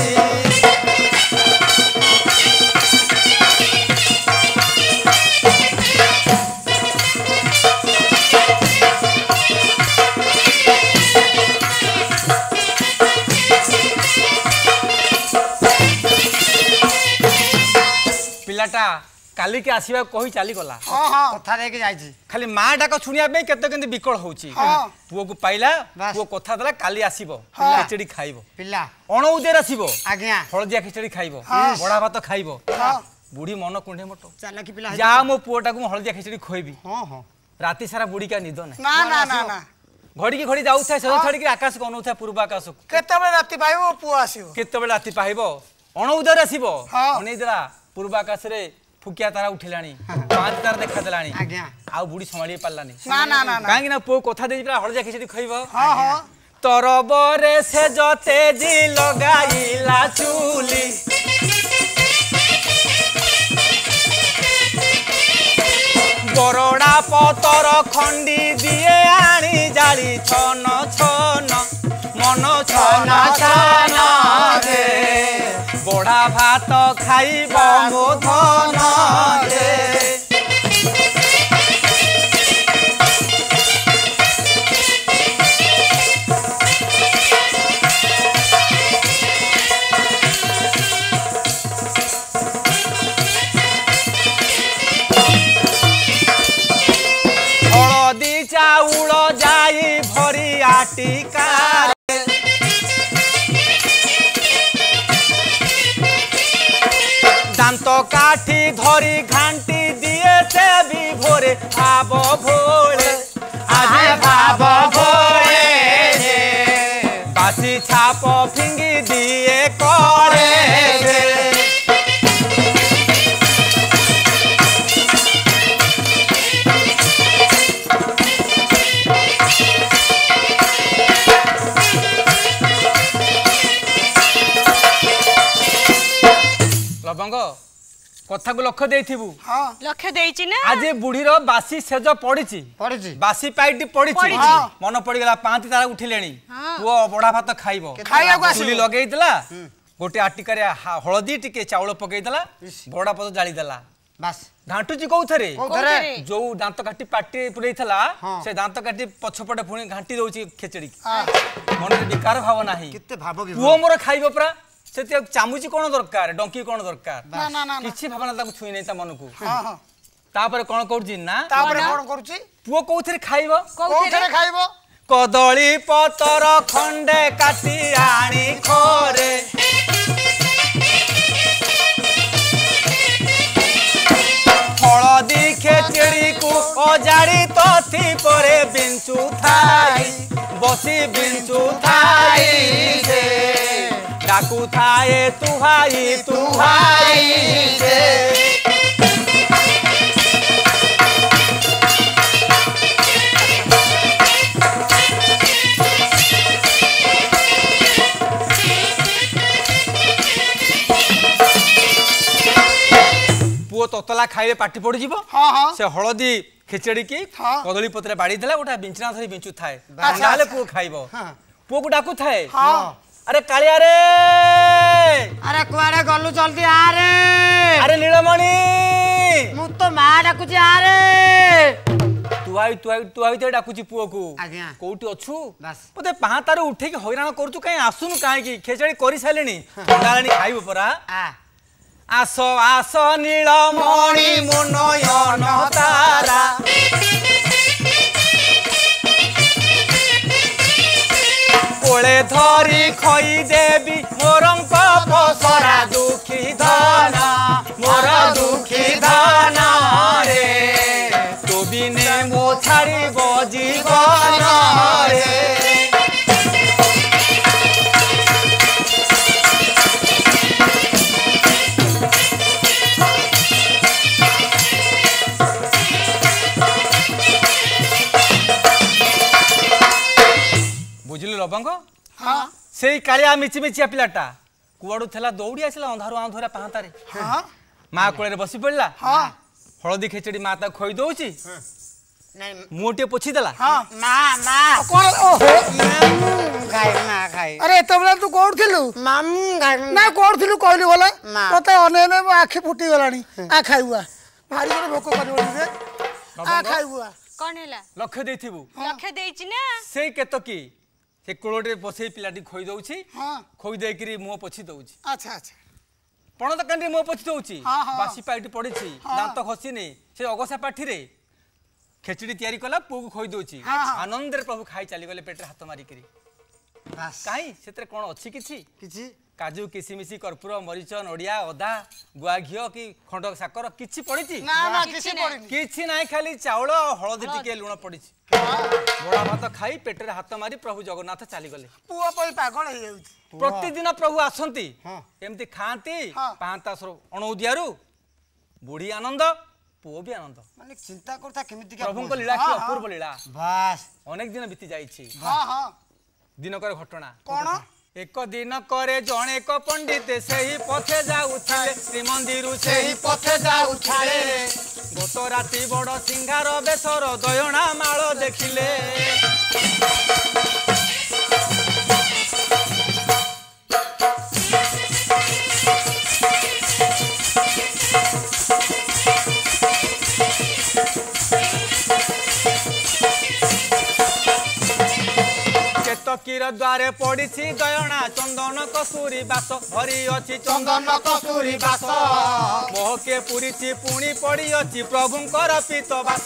पिलाटा काली के आसीबा कही चली गला हाँ हाँ कथा देके जाईची खाली माँ डाक छुनिया पे केते केते विकल होउची हाँ। पुओ को पाइला बस। पुओ कथा देला काली आसीबो हाँ। खिचड़ी खाइबो पिल्ला अण उदेर आसीबो आज्ञा हळदिया खिचड़ी खाइबो हाँ। बड़ा भात खाइबो हाँ बुढ़ी मन कुंडे मटो चाला की पिल्ला जा मो पुओटा को हळदिया खिचड़ी खोइबी हां हां राती सारा बुढ़ी का निद नै ना ना ना ना घड़ी की घड़ी जाऊ थाए सदा छाड़ी के आकाश को अनौथा पूर्व आकाश को केतेबेले राति पाइबो पुआ आसीबो केतेबेले राती पाइबो अण उदेर आसीबो हाँ। अनै देला पूर्व आकाश रे फुकिया तारा उठिलानी पांच तारा देखा देलानी आज्ञा आ बुढ़ी संभाली पारलानी ना ना ना ना काहेकि ना पुओ कथा देई परा हळदिया खिचड़ी खइबो हाँ हाँ तरबरे से जते जी लगाइला चूली बरड़ा पतर खंडी दिए आनी जाली छन छन मन छन छन रे बड़ा भात खाइब मो धन रे हळदी चाउल जाई भरी आटिकार दांत काठी धरी घांटी दिए से भी भोरे भाव भोले आज भाव भोले बासी छाप फिंगी दिए कळे लबंग कथा को लक्ष्य देथिबु हाँ लक्ष्य देइची ना आज बुढ़ी रो बासी सेज पड़ीची पड़ीची बासी पाइटी पड़ीची पड़ीची। हाँ। मन पड़ी गला पांच तारा उठिलेनी हाँ। पुओ बड़ा भात खाइबो खाइବାକୁ ଆସିବ। चुली लगेई देला गोटे आटिकारे हळदी टिके चाउल पकेई देला बड़ा पद जाली देला बस घांटुची कोउथरे कोउथरे जो दांत काटी पाटी पुरई थला हाँ। से दांत काटी पछपटे पुणी घांटी दउची खेचड़ी हाँ मन विकार भाव नाही किते भाव की पुओ मोर खाइबो परा से चामुची कोन दरकार डंकी कोन दरकार ना ना ना ना किछि भावना ताको छुई नै ता मन को हाँ हाँ तापर कोन करजी ना तापरे कोन करूची पुओ कोउथरे खाइबो कोउथरे खाइबो कदली पतर खंडे काटी आनी खोरे हळदी खेचड़ी को अजाड़ी तथी परे बिंचु थाई बसी बिंचु थाई से डाकू थाए तुहाई तुहाई से पुओ ततला खाइले पाटी पड़ जीवो हाँ हाँ से हळदी खेचड़ी की हाँ। कदली पत्र बाड़ी देला गोटा बिंचना धरी बिंचु थाए अच्छा, नाले अच्छा। पुओ खाइबो हाँ। पुओ को डाकू थाए हाँ अरे कालिया रे अरे कुआरे गलु जल्दी आ रे अरे नीलमणि मु तो मां डाकुची आरे तू आई तू आई तू आई तो डाकुची पुओ को आज्ञा कोउटी अछु बस पते पाहातार उठे के हैरान करतु काई आसुनु काई की खेचड़ी करि सालेनी डालानी खाइबो परा आ आसो आसो नीलमणि मनयन तारा कोले धरी खई देवी मोरंक पसरा दुखी धन मोर दुखी धन रे तो बिने मो छाड़िब जीवन रे बुझिलु लबंग हाँ सेई कालिया मिची मिचिया पिलाटा कुआडू थेला दौड़ी आसिला अंधारू आंधरा पाहातारे हाँ माँ कोले बसी पड़ला हाँ हलदी खेचड़ी माँ ता खोई दउची नहीं मुटे पोछि देला हाँ मां मां कौन ओहो मामू खाई मां खाई अरे एतबेला तू कोड थिलु मामू खाई ना कोड थिलु कहली बोला ना। तते अनेने आखि फुटी गलानी आ खाइबा भारी जोर भोक करबो रे आ खाइबा कौन हैला लक्ष्य देथिबु लक्ष्य देइछि ना सेई केतकी से कोलोटे बसई पिलाटी खोई दउची हाँ खोई देकरी मुंह पोछि दउची अच्छा अच्छा पण त कंडी मुंह पोछि दउची हाँ, हाँ। बासी पाइटी पड़ीची हाँ। दांत खसिनी से अगसा पाठी रे खेचड़ी तयारी कला पुगु खोई दउची हाँ, हाँ। आनंद रे प्रभु खाई चली गले पेट हाथ मारी करी बस काई सेतरे कोन अछि किछि किछि काजू किसिमिसी कर्पूर मरीच नड़िया अदा गुआ घिओ कि खंड साकर किछि पड़ीची ना ना किसी पड़िनी किछि नाही खाली चाउल हळदी टिके लुण पड़ीची बड़ा भात खाई पेट रे हाथ मारी प्रभु जगन्नाथ चली गले पुआ पई पागल हे जाउची प्रतिदिन प्रभु आसंती हाँ। एमती खाती हाँ। पांता अणौदियारू बुढ़ी आनंद पुओ भी आनंद माने चिंता करता केमिति का प्रभु लीला कि हाँ, अपूर्व लीला बस अनेक दिन बीती जाइछि हां हां दिनकर घटना कोन एक दिन करे जणे एक पंडित सेही पथे जाउथिले श्रीमंदिरु सेही पथे जाउथिले गत राति बड़ सिंगार बेसर दयणा माळ देखिले केतकीर द्वारे पड़िछि दयणा चंदन कसूरी बास भरी अछि चंदन कसूरी बास मोहके पुरीछि पुणी पड़ी अछि प्रभुंकर पीत बास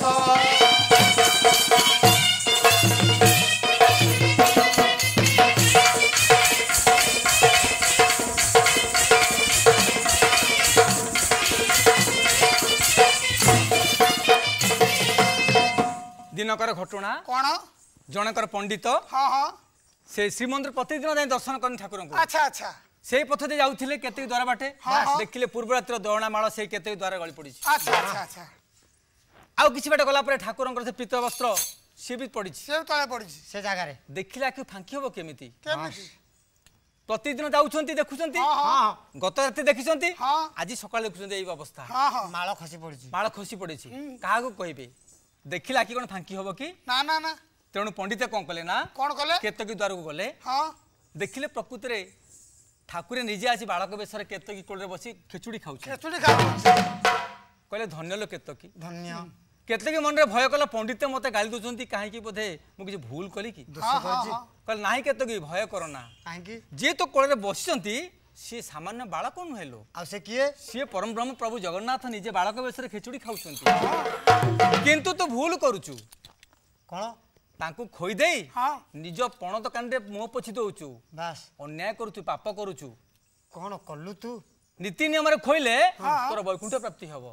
दिनकर घटना कोन जनकर पंडित हां हां से श्रीमंदिर प्रतिदिन जाई दर्शन करन ठाकुर को अच्छा अच्छा सेई पथ दे जाउथिले केते द्वार बाटे हाँ, हाँ। देखिले पूर्व रात्र दयणा माळ सेई केते द्वार गଳି पड़िछि अच्छा अच्छा अच्छा आउ किछि बाटे गला परे ठाकुरंकर से पीत वस्त्र सी भी पड़िछि से तळे पड़ी से जगह रे देखिला कि फांकी हबो केमिति केमिति प्रतिदिन जाउछंती देखुछंती हां हां गत राति देखिछंती हाँ। आज सकाळ देखुछंती एई अवस्था हां हां माଳ खसी पड़िछि माळ खसी पड़िछि काहा को कहिबे देखिला कि कोन फांकी हबो कि ना ना ना तेणु पंडित कोन कले ना कोन कले केतकी द्वार को गले हां देखिले प्रकृति रे ठाकुरे निजे आसी बालक बेसर केतकी कोଳରେ बसी खिचुड़ी खाउछि केचुडी खाउछि कहले धन्य लो केतकी धन्य केतकी मन रे भय कला पंडित मते गाली दोचंती काहे कि बोधे मु किछि भूल कली कि हां हां कहले नाही केतकी भय करना काहे की जे तो कोଳରେ बसिचंती सी सामान्य बालक नुहेलो आ से किए सी परम ब्रह्म प्रभु जगन्नाथ निजे बालक बेसर खिचुड़ी खाउछंती किंतु तू भूल करूछु कोन तांकु खोई देई हां निज पणत कांडे मुंह पोछि दउछु बस अन्याय करूछु पाप करूछु कोन कल्लु तू नीति नियम रे खोइले तोर वैकुंठ प्राप्ति हबो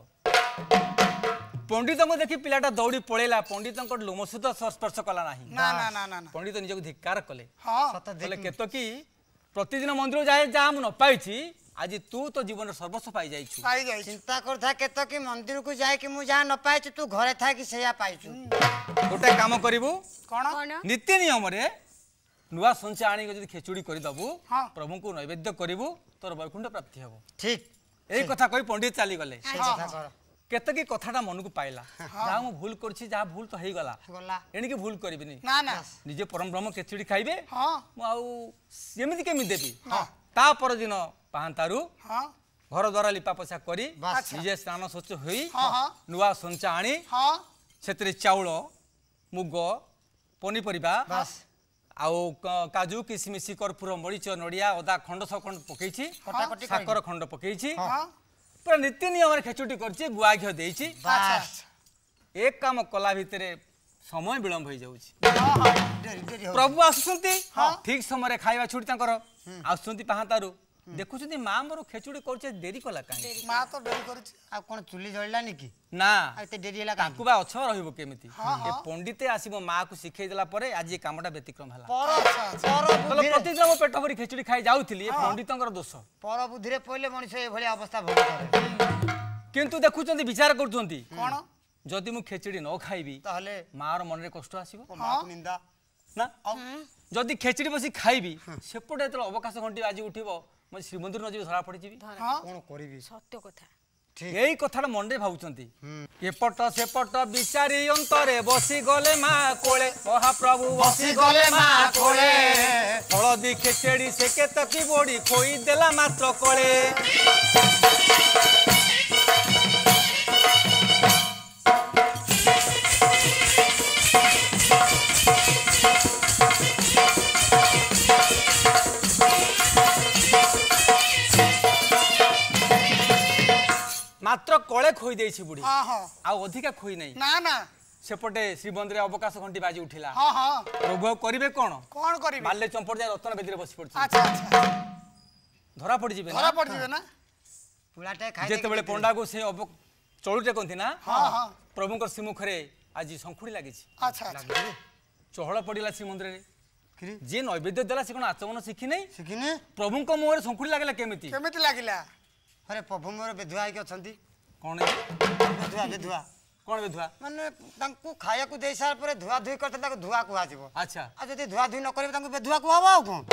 पंडित को देखि पिलाटा दौड़ी पळेला पंडित को लोमसुत स्पर्श कला नाही ना ना ना ना पंडित निजको धिक्कार कले हां सत कहले देख केतकी प्रतिदिन मंदिर जाए जा हम न पाइछि आज तू तो जीवन सर्वस्व पाई जाइछु पाई जाई चिंता करथा केतो कि मंदिर को जाए कि मु जा न पाइछु तू घरे था कि सेया पाइछु गोटे काम करिवु कोन कौन नीति नियम रे नुआ संचा आनी जदि खेचुड़ी करि दबु हाँ। प्रभु को नैवेद्य करिवु तोर वैकुंठ प्राप्ति हबो ठीक एई कथा कहि पंडित चाली गले से कथा कर केतकी कथाटा मन को पाइला जा मु भूल करछि जा भूल तो हेई गला गला एणिके भूल करिबिनी ना ना निजे परम ब्रह्म खेचुड़ी खाइबे हां मु आउ एमिति केमि देबी हाँ। ता पर दिन पांतारु हां घर द्वार लिपा पोछा करी बास। निजे स्नान स्वच्छ होई हाँ हाँ नुआ संचा आनी हाँ से चाउल मुग पनीपरिया बास आउ क- काजू किसमिश कर्पूर मरीच नड़िया अदा खंड सब खंड पकईछि कटाकटी साकर खंड पकईछि हाँ पूरा नीति नियम खेचुटी करछि गुआ घिओ देइछि बास एक काम कला भितरे समय विलंब हो जाउछि हाँ हाँ डेरी डेरी हो प्रभु आसुछंती ठीक समय खाଇବା छुटी तांकर आसुछंती पाहातारु देखुछंती मां मोर खेचुडी करछे देरी कला काहे माँ तो डेरी करुଛି आ कोन चुली जळलानी की ना आ एते डेरी होला काहे ताकू बा अछ रहिबो केमिति ए पंडिते आसीबो मां को सिखै देला परे आज ये कामटा व्यतिक्रम हला पर पर तले बुद्धिरे प्रतिदिन मो पेट भरी खेचुडी खाई जाउथिली ए पंडितंकर दोष पर बुद्धिरे पहिले मनुष्य ए भली अवस्था भोग करे किंतु देखुछंती विचार करछंती कौन जदि मु खेचुडी न खाइबी ताहले मार मन रे कष्ट आसीबो मां को निंदा ना जदि खेचुडी बसी खाइबी सेपटे तले अवकाश घंटी बाजी उठिबो म श्रीमंदिर न जीवी धरा पड़ी जीवी हाँ कोन करिबी सत्य कथा ठीक यही कथा मन भावुंट एपट सेपट विचारी अंतरे बसी गले माँ कोले महाप्रभु बसी गले माँ कोले हलदी खेचेड़ी से केतकी बोड़ी खोई देला मात्र कोले मात्र कले खोई देछि बुढ़ी हाँ हाँ आ अधिका खोई नहीं ना ना सेपटे श्रीमंदिर अवकाश घंटी बाजी उठिला हाँ हाँ प्रभु करिवे कोन कौन करिबी बाल्य चंपड़ जाय रतन बेदी बसी पड़छ अच्छा अच्छा धरा पड़ जिवे धरा पड़ जिवे ना पुलाटे खाइ जेते बेले पंडा को से अब चळुटे कोंथि ना हाँ हाँ प्रभुंकर सिमुखरे आज संखुड़ी लागिछि अच्छा अच्छा चहळ पड़िला श्रीमंदिर रे किरी जे नैवेद्य देला से कोन आचमन शिखि नै सिकिने प्रभुंक मुहरे संखुड़ी लागला केमिति केमिति लागिला अरे प्रभु मोर बेधुआ के अछंती कोन बेधुआ बेधुआ कोन बेधुआ माने तांकु खाया को देई सार पर धुआ धुई करते ताको धुआ कुहा जिवो अच्छा आ जदी धुआ धुई न करबे तांकु बेधुआ कुहाबो आ कोन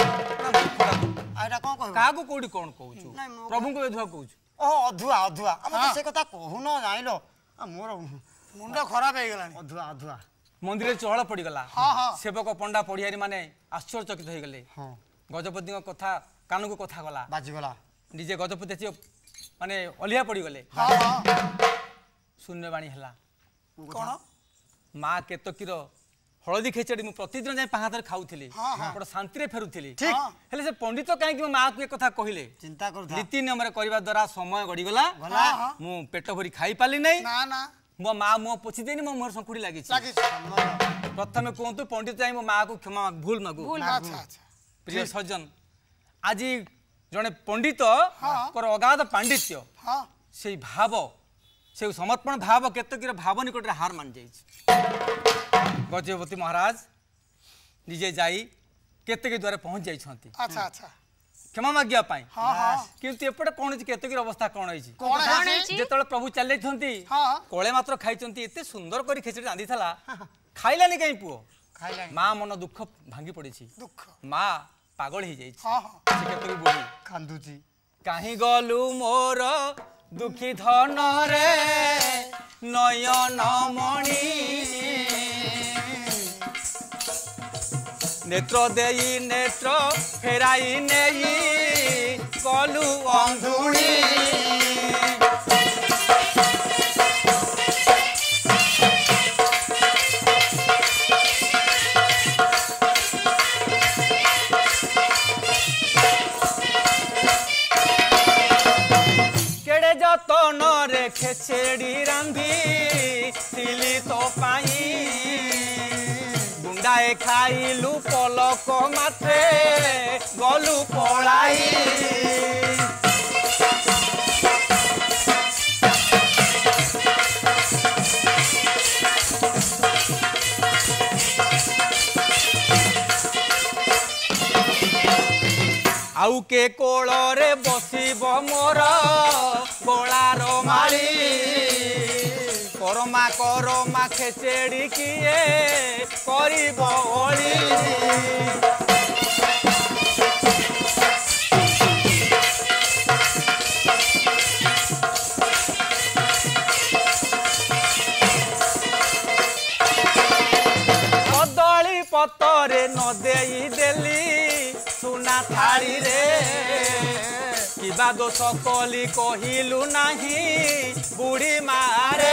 आ एटा कोन कहबो कागु कोडी कोन कहूछु नाଇଁ, ମୁଁ- प्रभुंक बेधुआ कहूछु ओ अधुआ अधुआ हम तो से कथा कहू न जाइलो आ मोर मुंड खराब हो गलानी अधुआ अधुआ मंदिर चहळ पड़ीगला हाँ हाँ सेवक पंडा पढ़ियारी माने आश्चर्यचकित हो गले हां गजपति कथा कानू को कथा गला बाजी गला निजे गजपति आसी माने अलिया पड़ी गले हाँ हाँ शून्यवाणी हला कौन माँ केतकीर हलदी खेचड़ी मु प्रतिदिन जाई पाहातर खाउथिली हाँ, हाँ। बड़ शांति रे फेरुथिली ठीक। हेले से पंडित काहे कि माँ को ए कथा कहिले चिंता करू था नीति नियम रे करबा द्वारा समय गडी गला गला हाँ हाँ मु पेट भरी खाई पाली नै ना ना मो माँ मुह पोछि देनी मो मुहर संखुड़ी लागि लागी प्रथमे कोंतु पंडित जाई मो माँ को क्षमा माग- भूल मागु अच्छा अच्छा प्रिय सज्जन आज जने पंडित हाँ। कर अगाध पांडित्य हाँ से भाव से समर्पण भाव केतकीर भाव निकट हार मान जाइछि गजपति महाराज निजे जाई केतकी द्वारा पहुंच जाइछंती अच्छा अच्छा क्षमा मागिया पाई हाँ हाँ किंतु एपटे कोन अछि केतकीर अवस्था कोन होइछि कौन कौन है है? जेतळे प्रभु चले छंती हाँ। कोळे मात्र खाइछंती एते सुंदर करी खिचड़ी रांधी थला खाइलानी काई पुओ खाइलानी मां मन दुख भांगी पड़िछि दुख मां पागल ही जाइछि हाँ हाँ से केतकी बुढ़ी कांदुची काहीं गलु मोर दुखी धन रे नयन मणि नेत्र देई नेत्र फेराई नेई कलु अंधुणी केड़े जतन रे खेचेड़ी रांधी तिली तो पाई गुंडाए खाइलु पलक माथे गलु पलाई आउ के कोल रे बसिब मोर गोलार माली करमा करमा खेचेड़ी किए करिब ओली कदली पतरे न देई देली सुना थाली रे कि କିବା ଦୋଷ କଲି କହିଲୁ ନାହିଁ ବୁଢ଼ୀ ମାରେ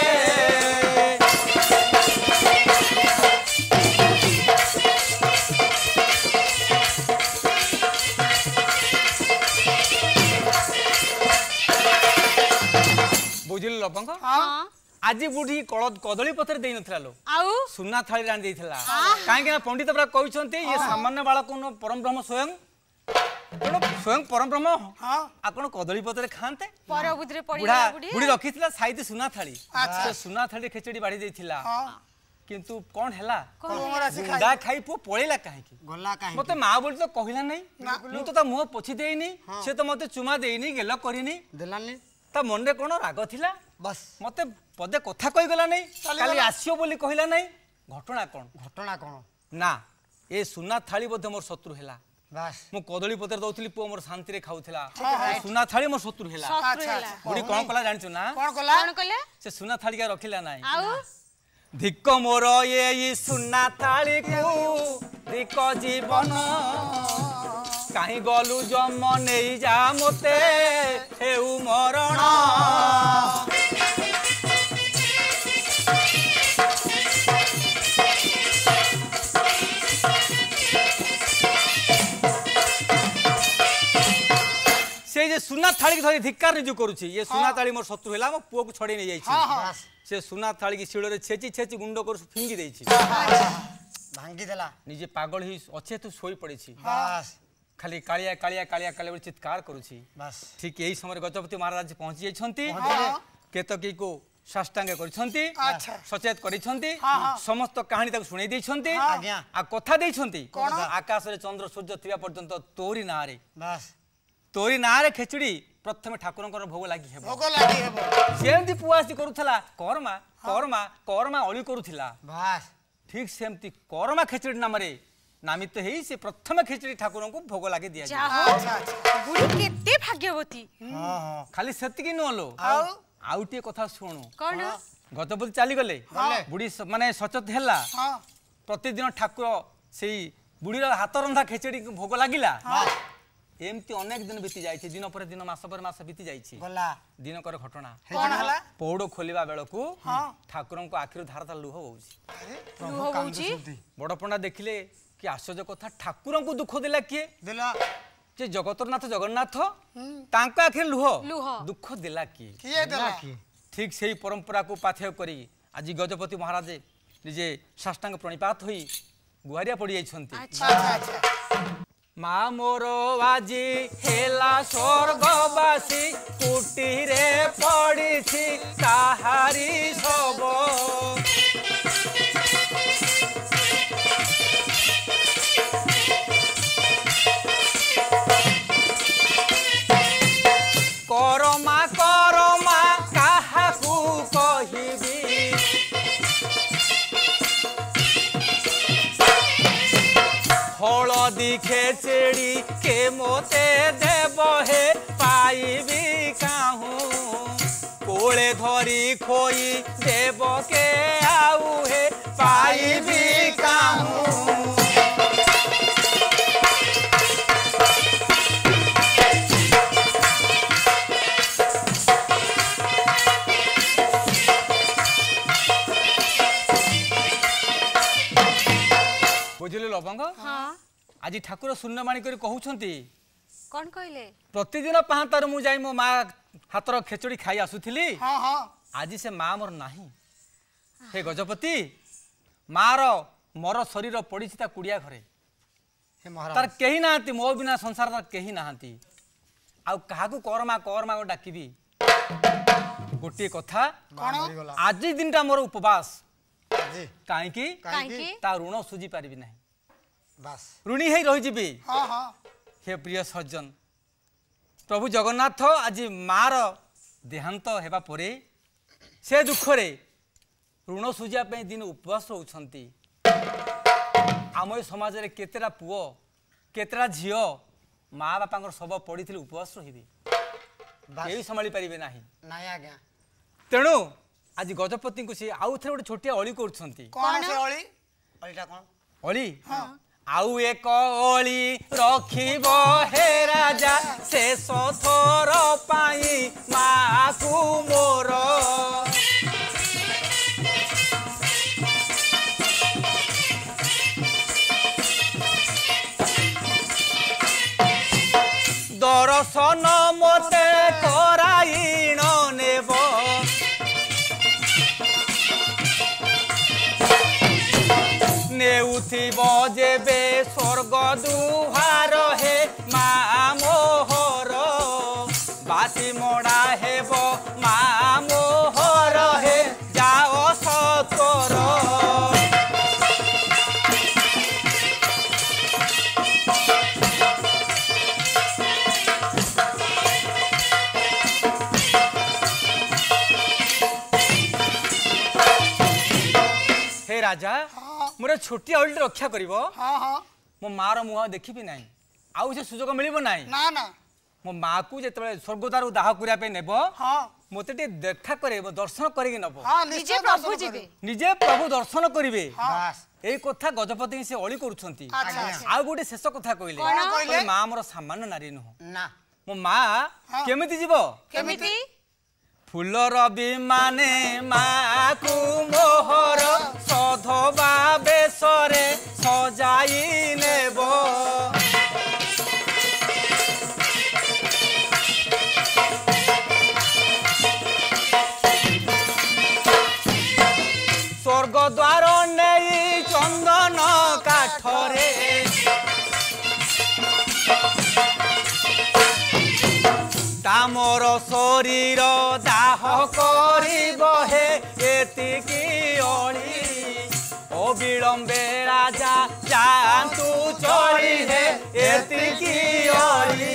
ବୁଝିଲୁ ଲବଙ୍ଗ आज बुढ़ी कदली पत्र दे नथिला लो आउ सुना थाली रांध देथिला काहे ना पंडित बरा कहउछंती ये सामान्य बालक न परम ब्रह्म स्वयं कोन स्वयं परम ब्रह्म हां आ कोन कदली पत्र खानते पर बुद्धि पड़ी बुढ़ा बुढ़ी रखिथिला साइड सुना थाली से सुना थाली खिचड़ी बाड़ी देथिला किंतु कोन हैला गुंडा खाई पो पळेला काहे की गल्ला काहे मते मां बोल तो कहिला नहीं मु तो ता मुंह पोछि देइनी से तो मते चुमा देइनी गेला करिनी देलानी ता मन रे कोन राग थिला बस मते पदे कथा कहि गला नहीं काली आसियो बोली कहिला नहीं घटना कोन घटना कोन ना ए सुना थाली बोधे मोर शत्रु हैला बस मु कदली पत्र दउथली पो मोर शांति रे खाउथला सुना थाली मोर शत्रु हैला अच्छा बुढ़ी कोन कला जानछु ना कोन कला कोन कले से सुना थाली का रखिला नहीं आउ धिक्क मोर ये ई सुना थाली को धिक्क जीवन काहे गलु जम नेई जा मते हेउ मरण से जे सुना थाली धरी धिक्कार निजु करूची ये सुना थाली मोर शत्रु हैला मो पुओ को छड़ी नै जाईची से सुना थाली की शिळो रे छेची छेची गुंडो कर फिंगी देईची भांगी देला निजे पागल ही अच्छे तू सोई पड़ीची बस खाली कालिया कालिया कालिया कालिया बोली चित्कार करूची बस ठीक यही समय गजपति महाराज पहुंची जाइछंती केतकी को साष्टांग करिछंती सचेत करिछंती समस्त कहानी तक सुनै दैछंती आज्ञा आ कथा दैछंती आकाश रे चंद्र सूर्य थिबा पर्यंत तोरी नारे बस तोरी नारे खेचुड़ी प्रथम ठाकुरंकर भोग लागि हेबो भोग लागि हेबो सेमती पुआसी करूथला कर्मा कर्मा कर्मा अळी करूथला बस ठीक सेमती कर्मा खेचुड़ी नाम रे नामित हेई से प्रथम खेचुड़ी ठाकुरन को भोग लागि दिया जाओ बुढ़ी केते भाग्यवती हां हां खाली सेतिकी नलो आउ आउटे कथा सुनु कोन गतपति चली गले बुढ़ी माने सचेत हैला हां प्रतिदिन ठाकुर सेई बुढ़ीर हाथ रंधा खेचड़ी भोग लागिला एमती अनेक दिन बीती जाइछि दिन पर दिन मास पर मास बीती जाइछि गला दिन कर घटना कोन हला पौड़ खोलिबा बेलकू ठाकुरन को आखिर धार धार लुह होउछि लुह होउछि बड़ पंडा देखिले कि आश्चर्य कथा ठाकुरन को दुख देला किए देला जे जगतरनाथ जगन्नाथ तांका आखिर लुह लुह दुख देला किए किए देला ठीक सेही परंपरा को पाथेय करी आज गजपति महाराज निजे साष्टांग प्रणिपात होई गुहारिया पड़ी जाइछंती अच्छा अच्छा मा मोर आजी हेला स्वर्गवासी कुटी रे पड़ी काहारी सब करमा करमा काहाकू कहिबी हलदी खेचड़ी के मोते देव हे पाइबी काहू कोले धरी खोई देव के आउ हे पाइबी काहू बुझिले लवंग हां आज ठाकुर शून्यवाणी कर कहउछंती कोन कहले प्रतिदिन पाहातार मु जाई मो मा हातर खेचड़ी खाई आसुथिली हां हां आज से मा मोर नाही हे गजपति मार मोर शरीर पड़ी ता कुड़िया घरे हे महाराज तार केही नाहंती मो बिना संसार तार केही नाहंती आ काहाकू करमा करमा को डाकिबी गोटे कथा कोन आज दिनटा मोर उपवास जी काहे की काहे की ता ऋण सुझी पारिबी नाही बस ऋणी हे रहि जिबी हां हां हे प्रिय सज्जन प्रभु जगन्नाथ आज मार देहांत हेबा परे से दुख रे ऋण सुझिया पे दिन उपवास होउछंती आम समाज रे केतेरा पुओ केतेरा झियो माँ बापा सब पड़ी उपवास रही केही संभाली पारिबे नाही नाही आज्ञा तेणु आज गजपति को सी आउ थे गोटे छोटिया अली कर कोन से अली अलीटा कोन अली आउ एक ओली रखिब हे राजा शेष थर पाई माँ को मोर दर्शन मते कराइण नेब नेउथिब जेबे स्वर्ग दुहार हे माँ मोहर बासी मोड़ा हेब माँ मोहर हे जाओ सतर हे राजा मोर छोटी अवली रक्षा करिवो हाँ हाँ मो मार मुह देखिबी नाही आउ से सुजोग मिलिबो नाही ना ना मो माँ को जेतबे स्वर्गद्वार दाह करिया पे नेबो हाँ मते टे देखा करे दर्शन करिके नबो हाँ निजे निश्चय प्रभु दर्शन जीवे करिब। निजे प्रभु दर्शन करिवे बास एई कथा गजपति से अली करूछंती अच्छा अच्छा आ गोटे शेष कथा कहले कौन कहले? माँ मोर सामान्य नारी नुह ना मो माँ हाँ। केमिति जीवो केमिति फुलर विमाने माँ को मोहर सधवा बेसरे सजाई नेब स्वर्ग द्वार नहीं चंदन काठरे तामर शरीर दाह करिब हे एतिकी अली अविलंबे राजा जातु चली हे एतिकी अली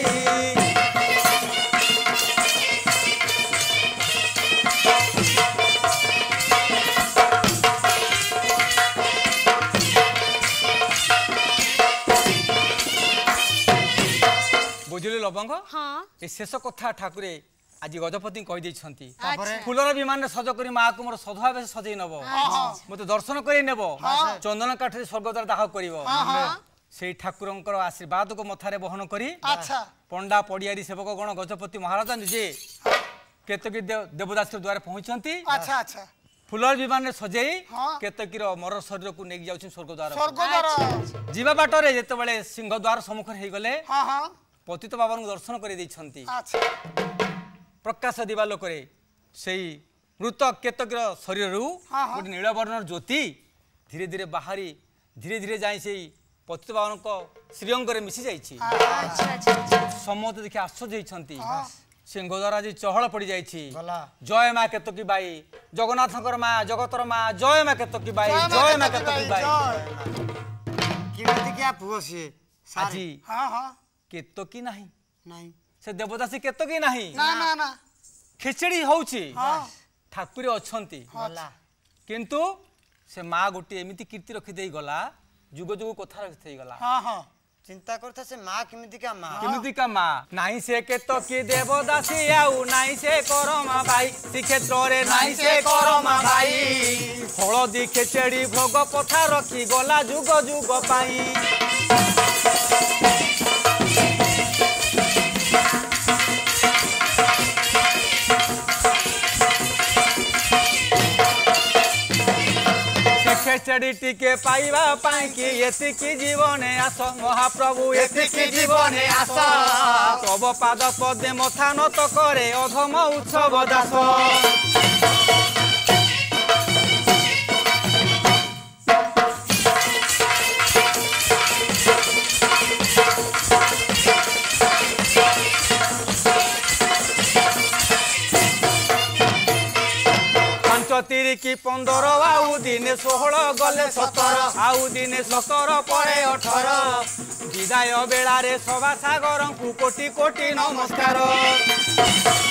बुझिले लवंग हाँ ए शेष कथा ठाकुरे आज गजपति कहि दैछंती अच्छा फुलर विमान सज करी माँ को मोर सधवा बेस सजई नब मते दर्शन करी नेब चंदन काठरे स्वर्गद्वार दाह करिवो सेई ठाकुरंकर आशीर्वाद को मथारे बहन करी अच्छा पंडा पड़ियारी सेवक गण गजपति महाराज निजे केतकी देवदास द्वार पहुंचंती अच्छा अच्छा फुलर विमान रे सजई हाँ। केतकीर मर शरीर को नेक जाउछ स्वर्गद्वार स्वर्गद्वार जीवा बाटरे जेतेबेले सिंहद्वार सम्मुख हे गले हाँ हाँ पतित बाबा दर्शन कर दैछंती अच्छा प्रकाश दिवालोकरे सेई मृत केतकीर शरीर हाँ, हाँ। गोटे नीलवर्णर ज्योति धीरे धीरे बाहरी धीरे धीरे जाई सेई पतित बाबा श्रीअंग मिसी जाइछि अच्छा अच्छा समस्त देखि आश्चर्य होइछंती सिंहद्वार आज चहल पड़ी जाइछि गला जय माँ केतकी बाई जगन्नाथकर माँ जगतर माँ जय माँ केतकी बाई जय माँ केतकी बाई किमिति क्या पुओ से आजी हाँ हाँ केतकी नाही नहीं से देवदासी केतकी नाही ना ना ना खेचेड़ी होउछि हाँ ठाकुर अछंती गला किंतु से माँ गोटे एमिति कीर्ति रखी देई गला जुग जुग कथा रखी देई गला हाँ हाँ चिंता करता से माँ किमिति क्या माँ केमिति का माँ नाही से केतकी देवदासी आउ नाही से करमा भाई श्रीक्षेत्र रे नाही से करमा भाई हळदी खेचेड़ी भोग पथा रखी गला जुग जुग पाई खेचड़ी टिके पाइबा पाई कि एतिकी जीवने आस महाप्रभु एतिकी जीवने आस तब पाद पदे मथा नत करे अधम उत्सव दास तिरिकी पंदर आउ दिने षोहल गले सतर आउ दिने सतर परे अठर विदाय बेलारे सभा सागर को कोटी कोटी नमस्कार।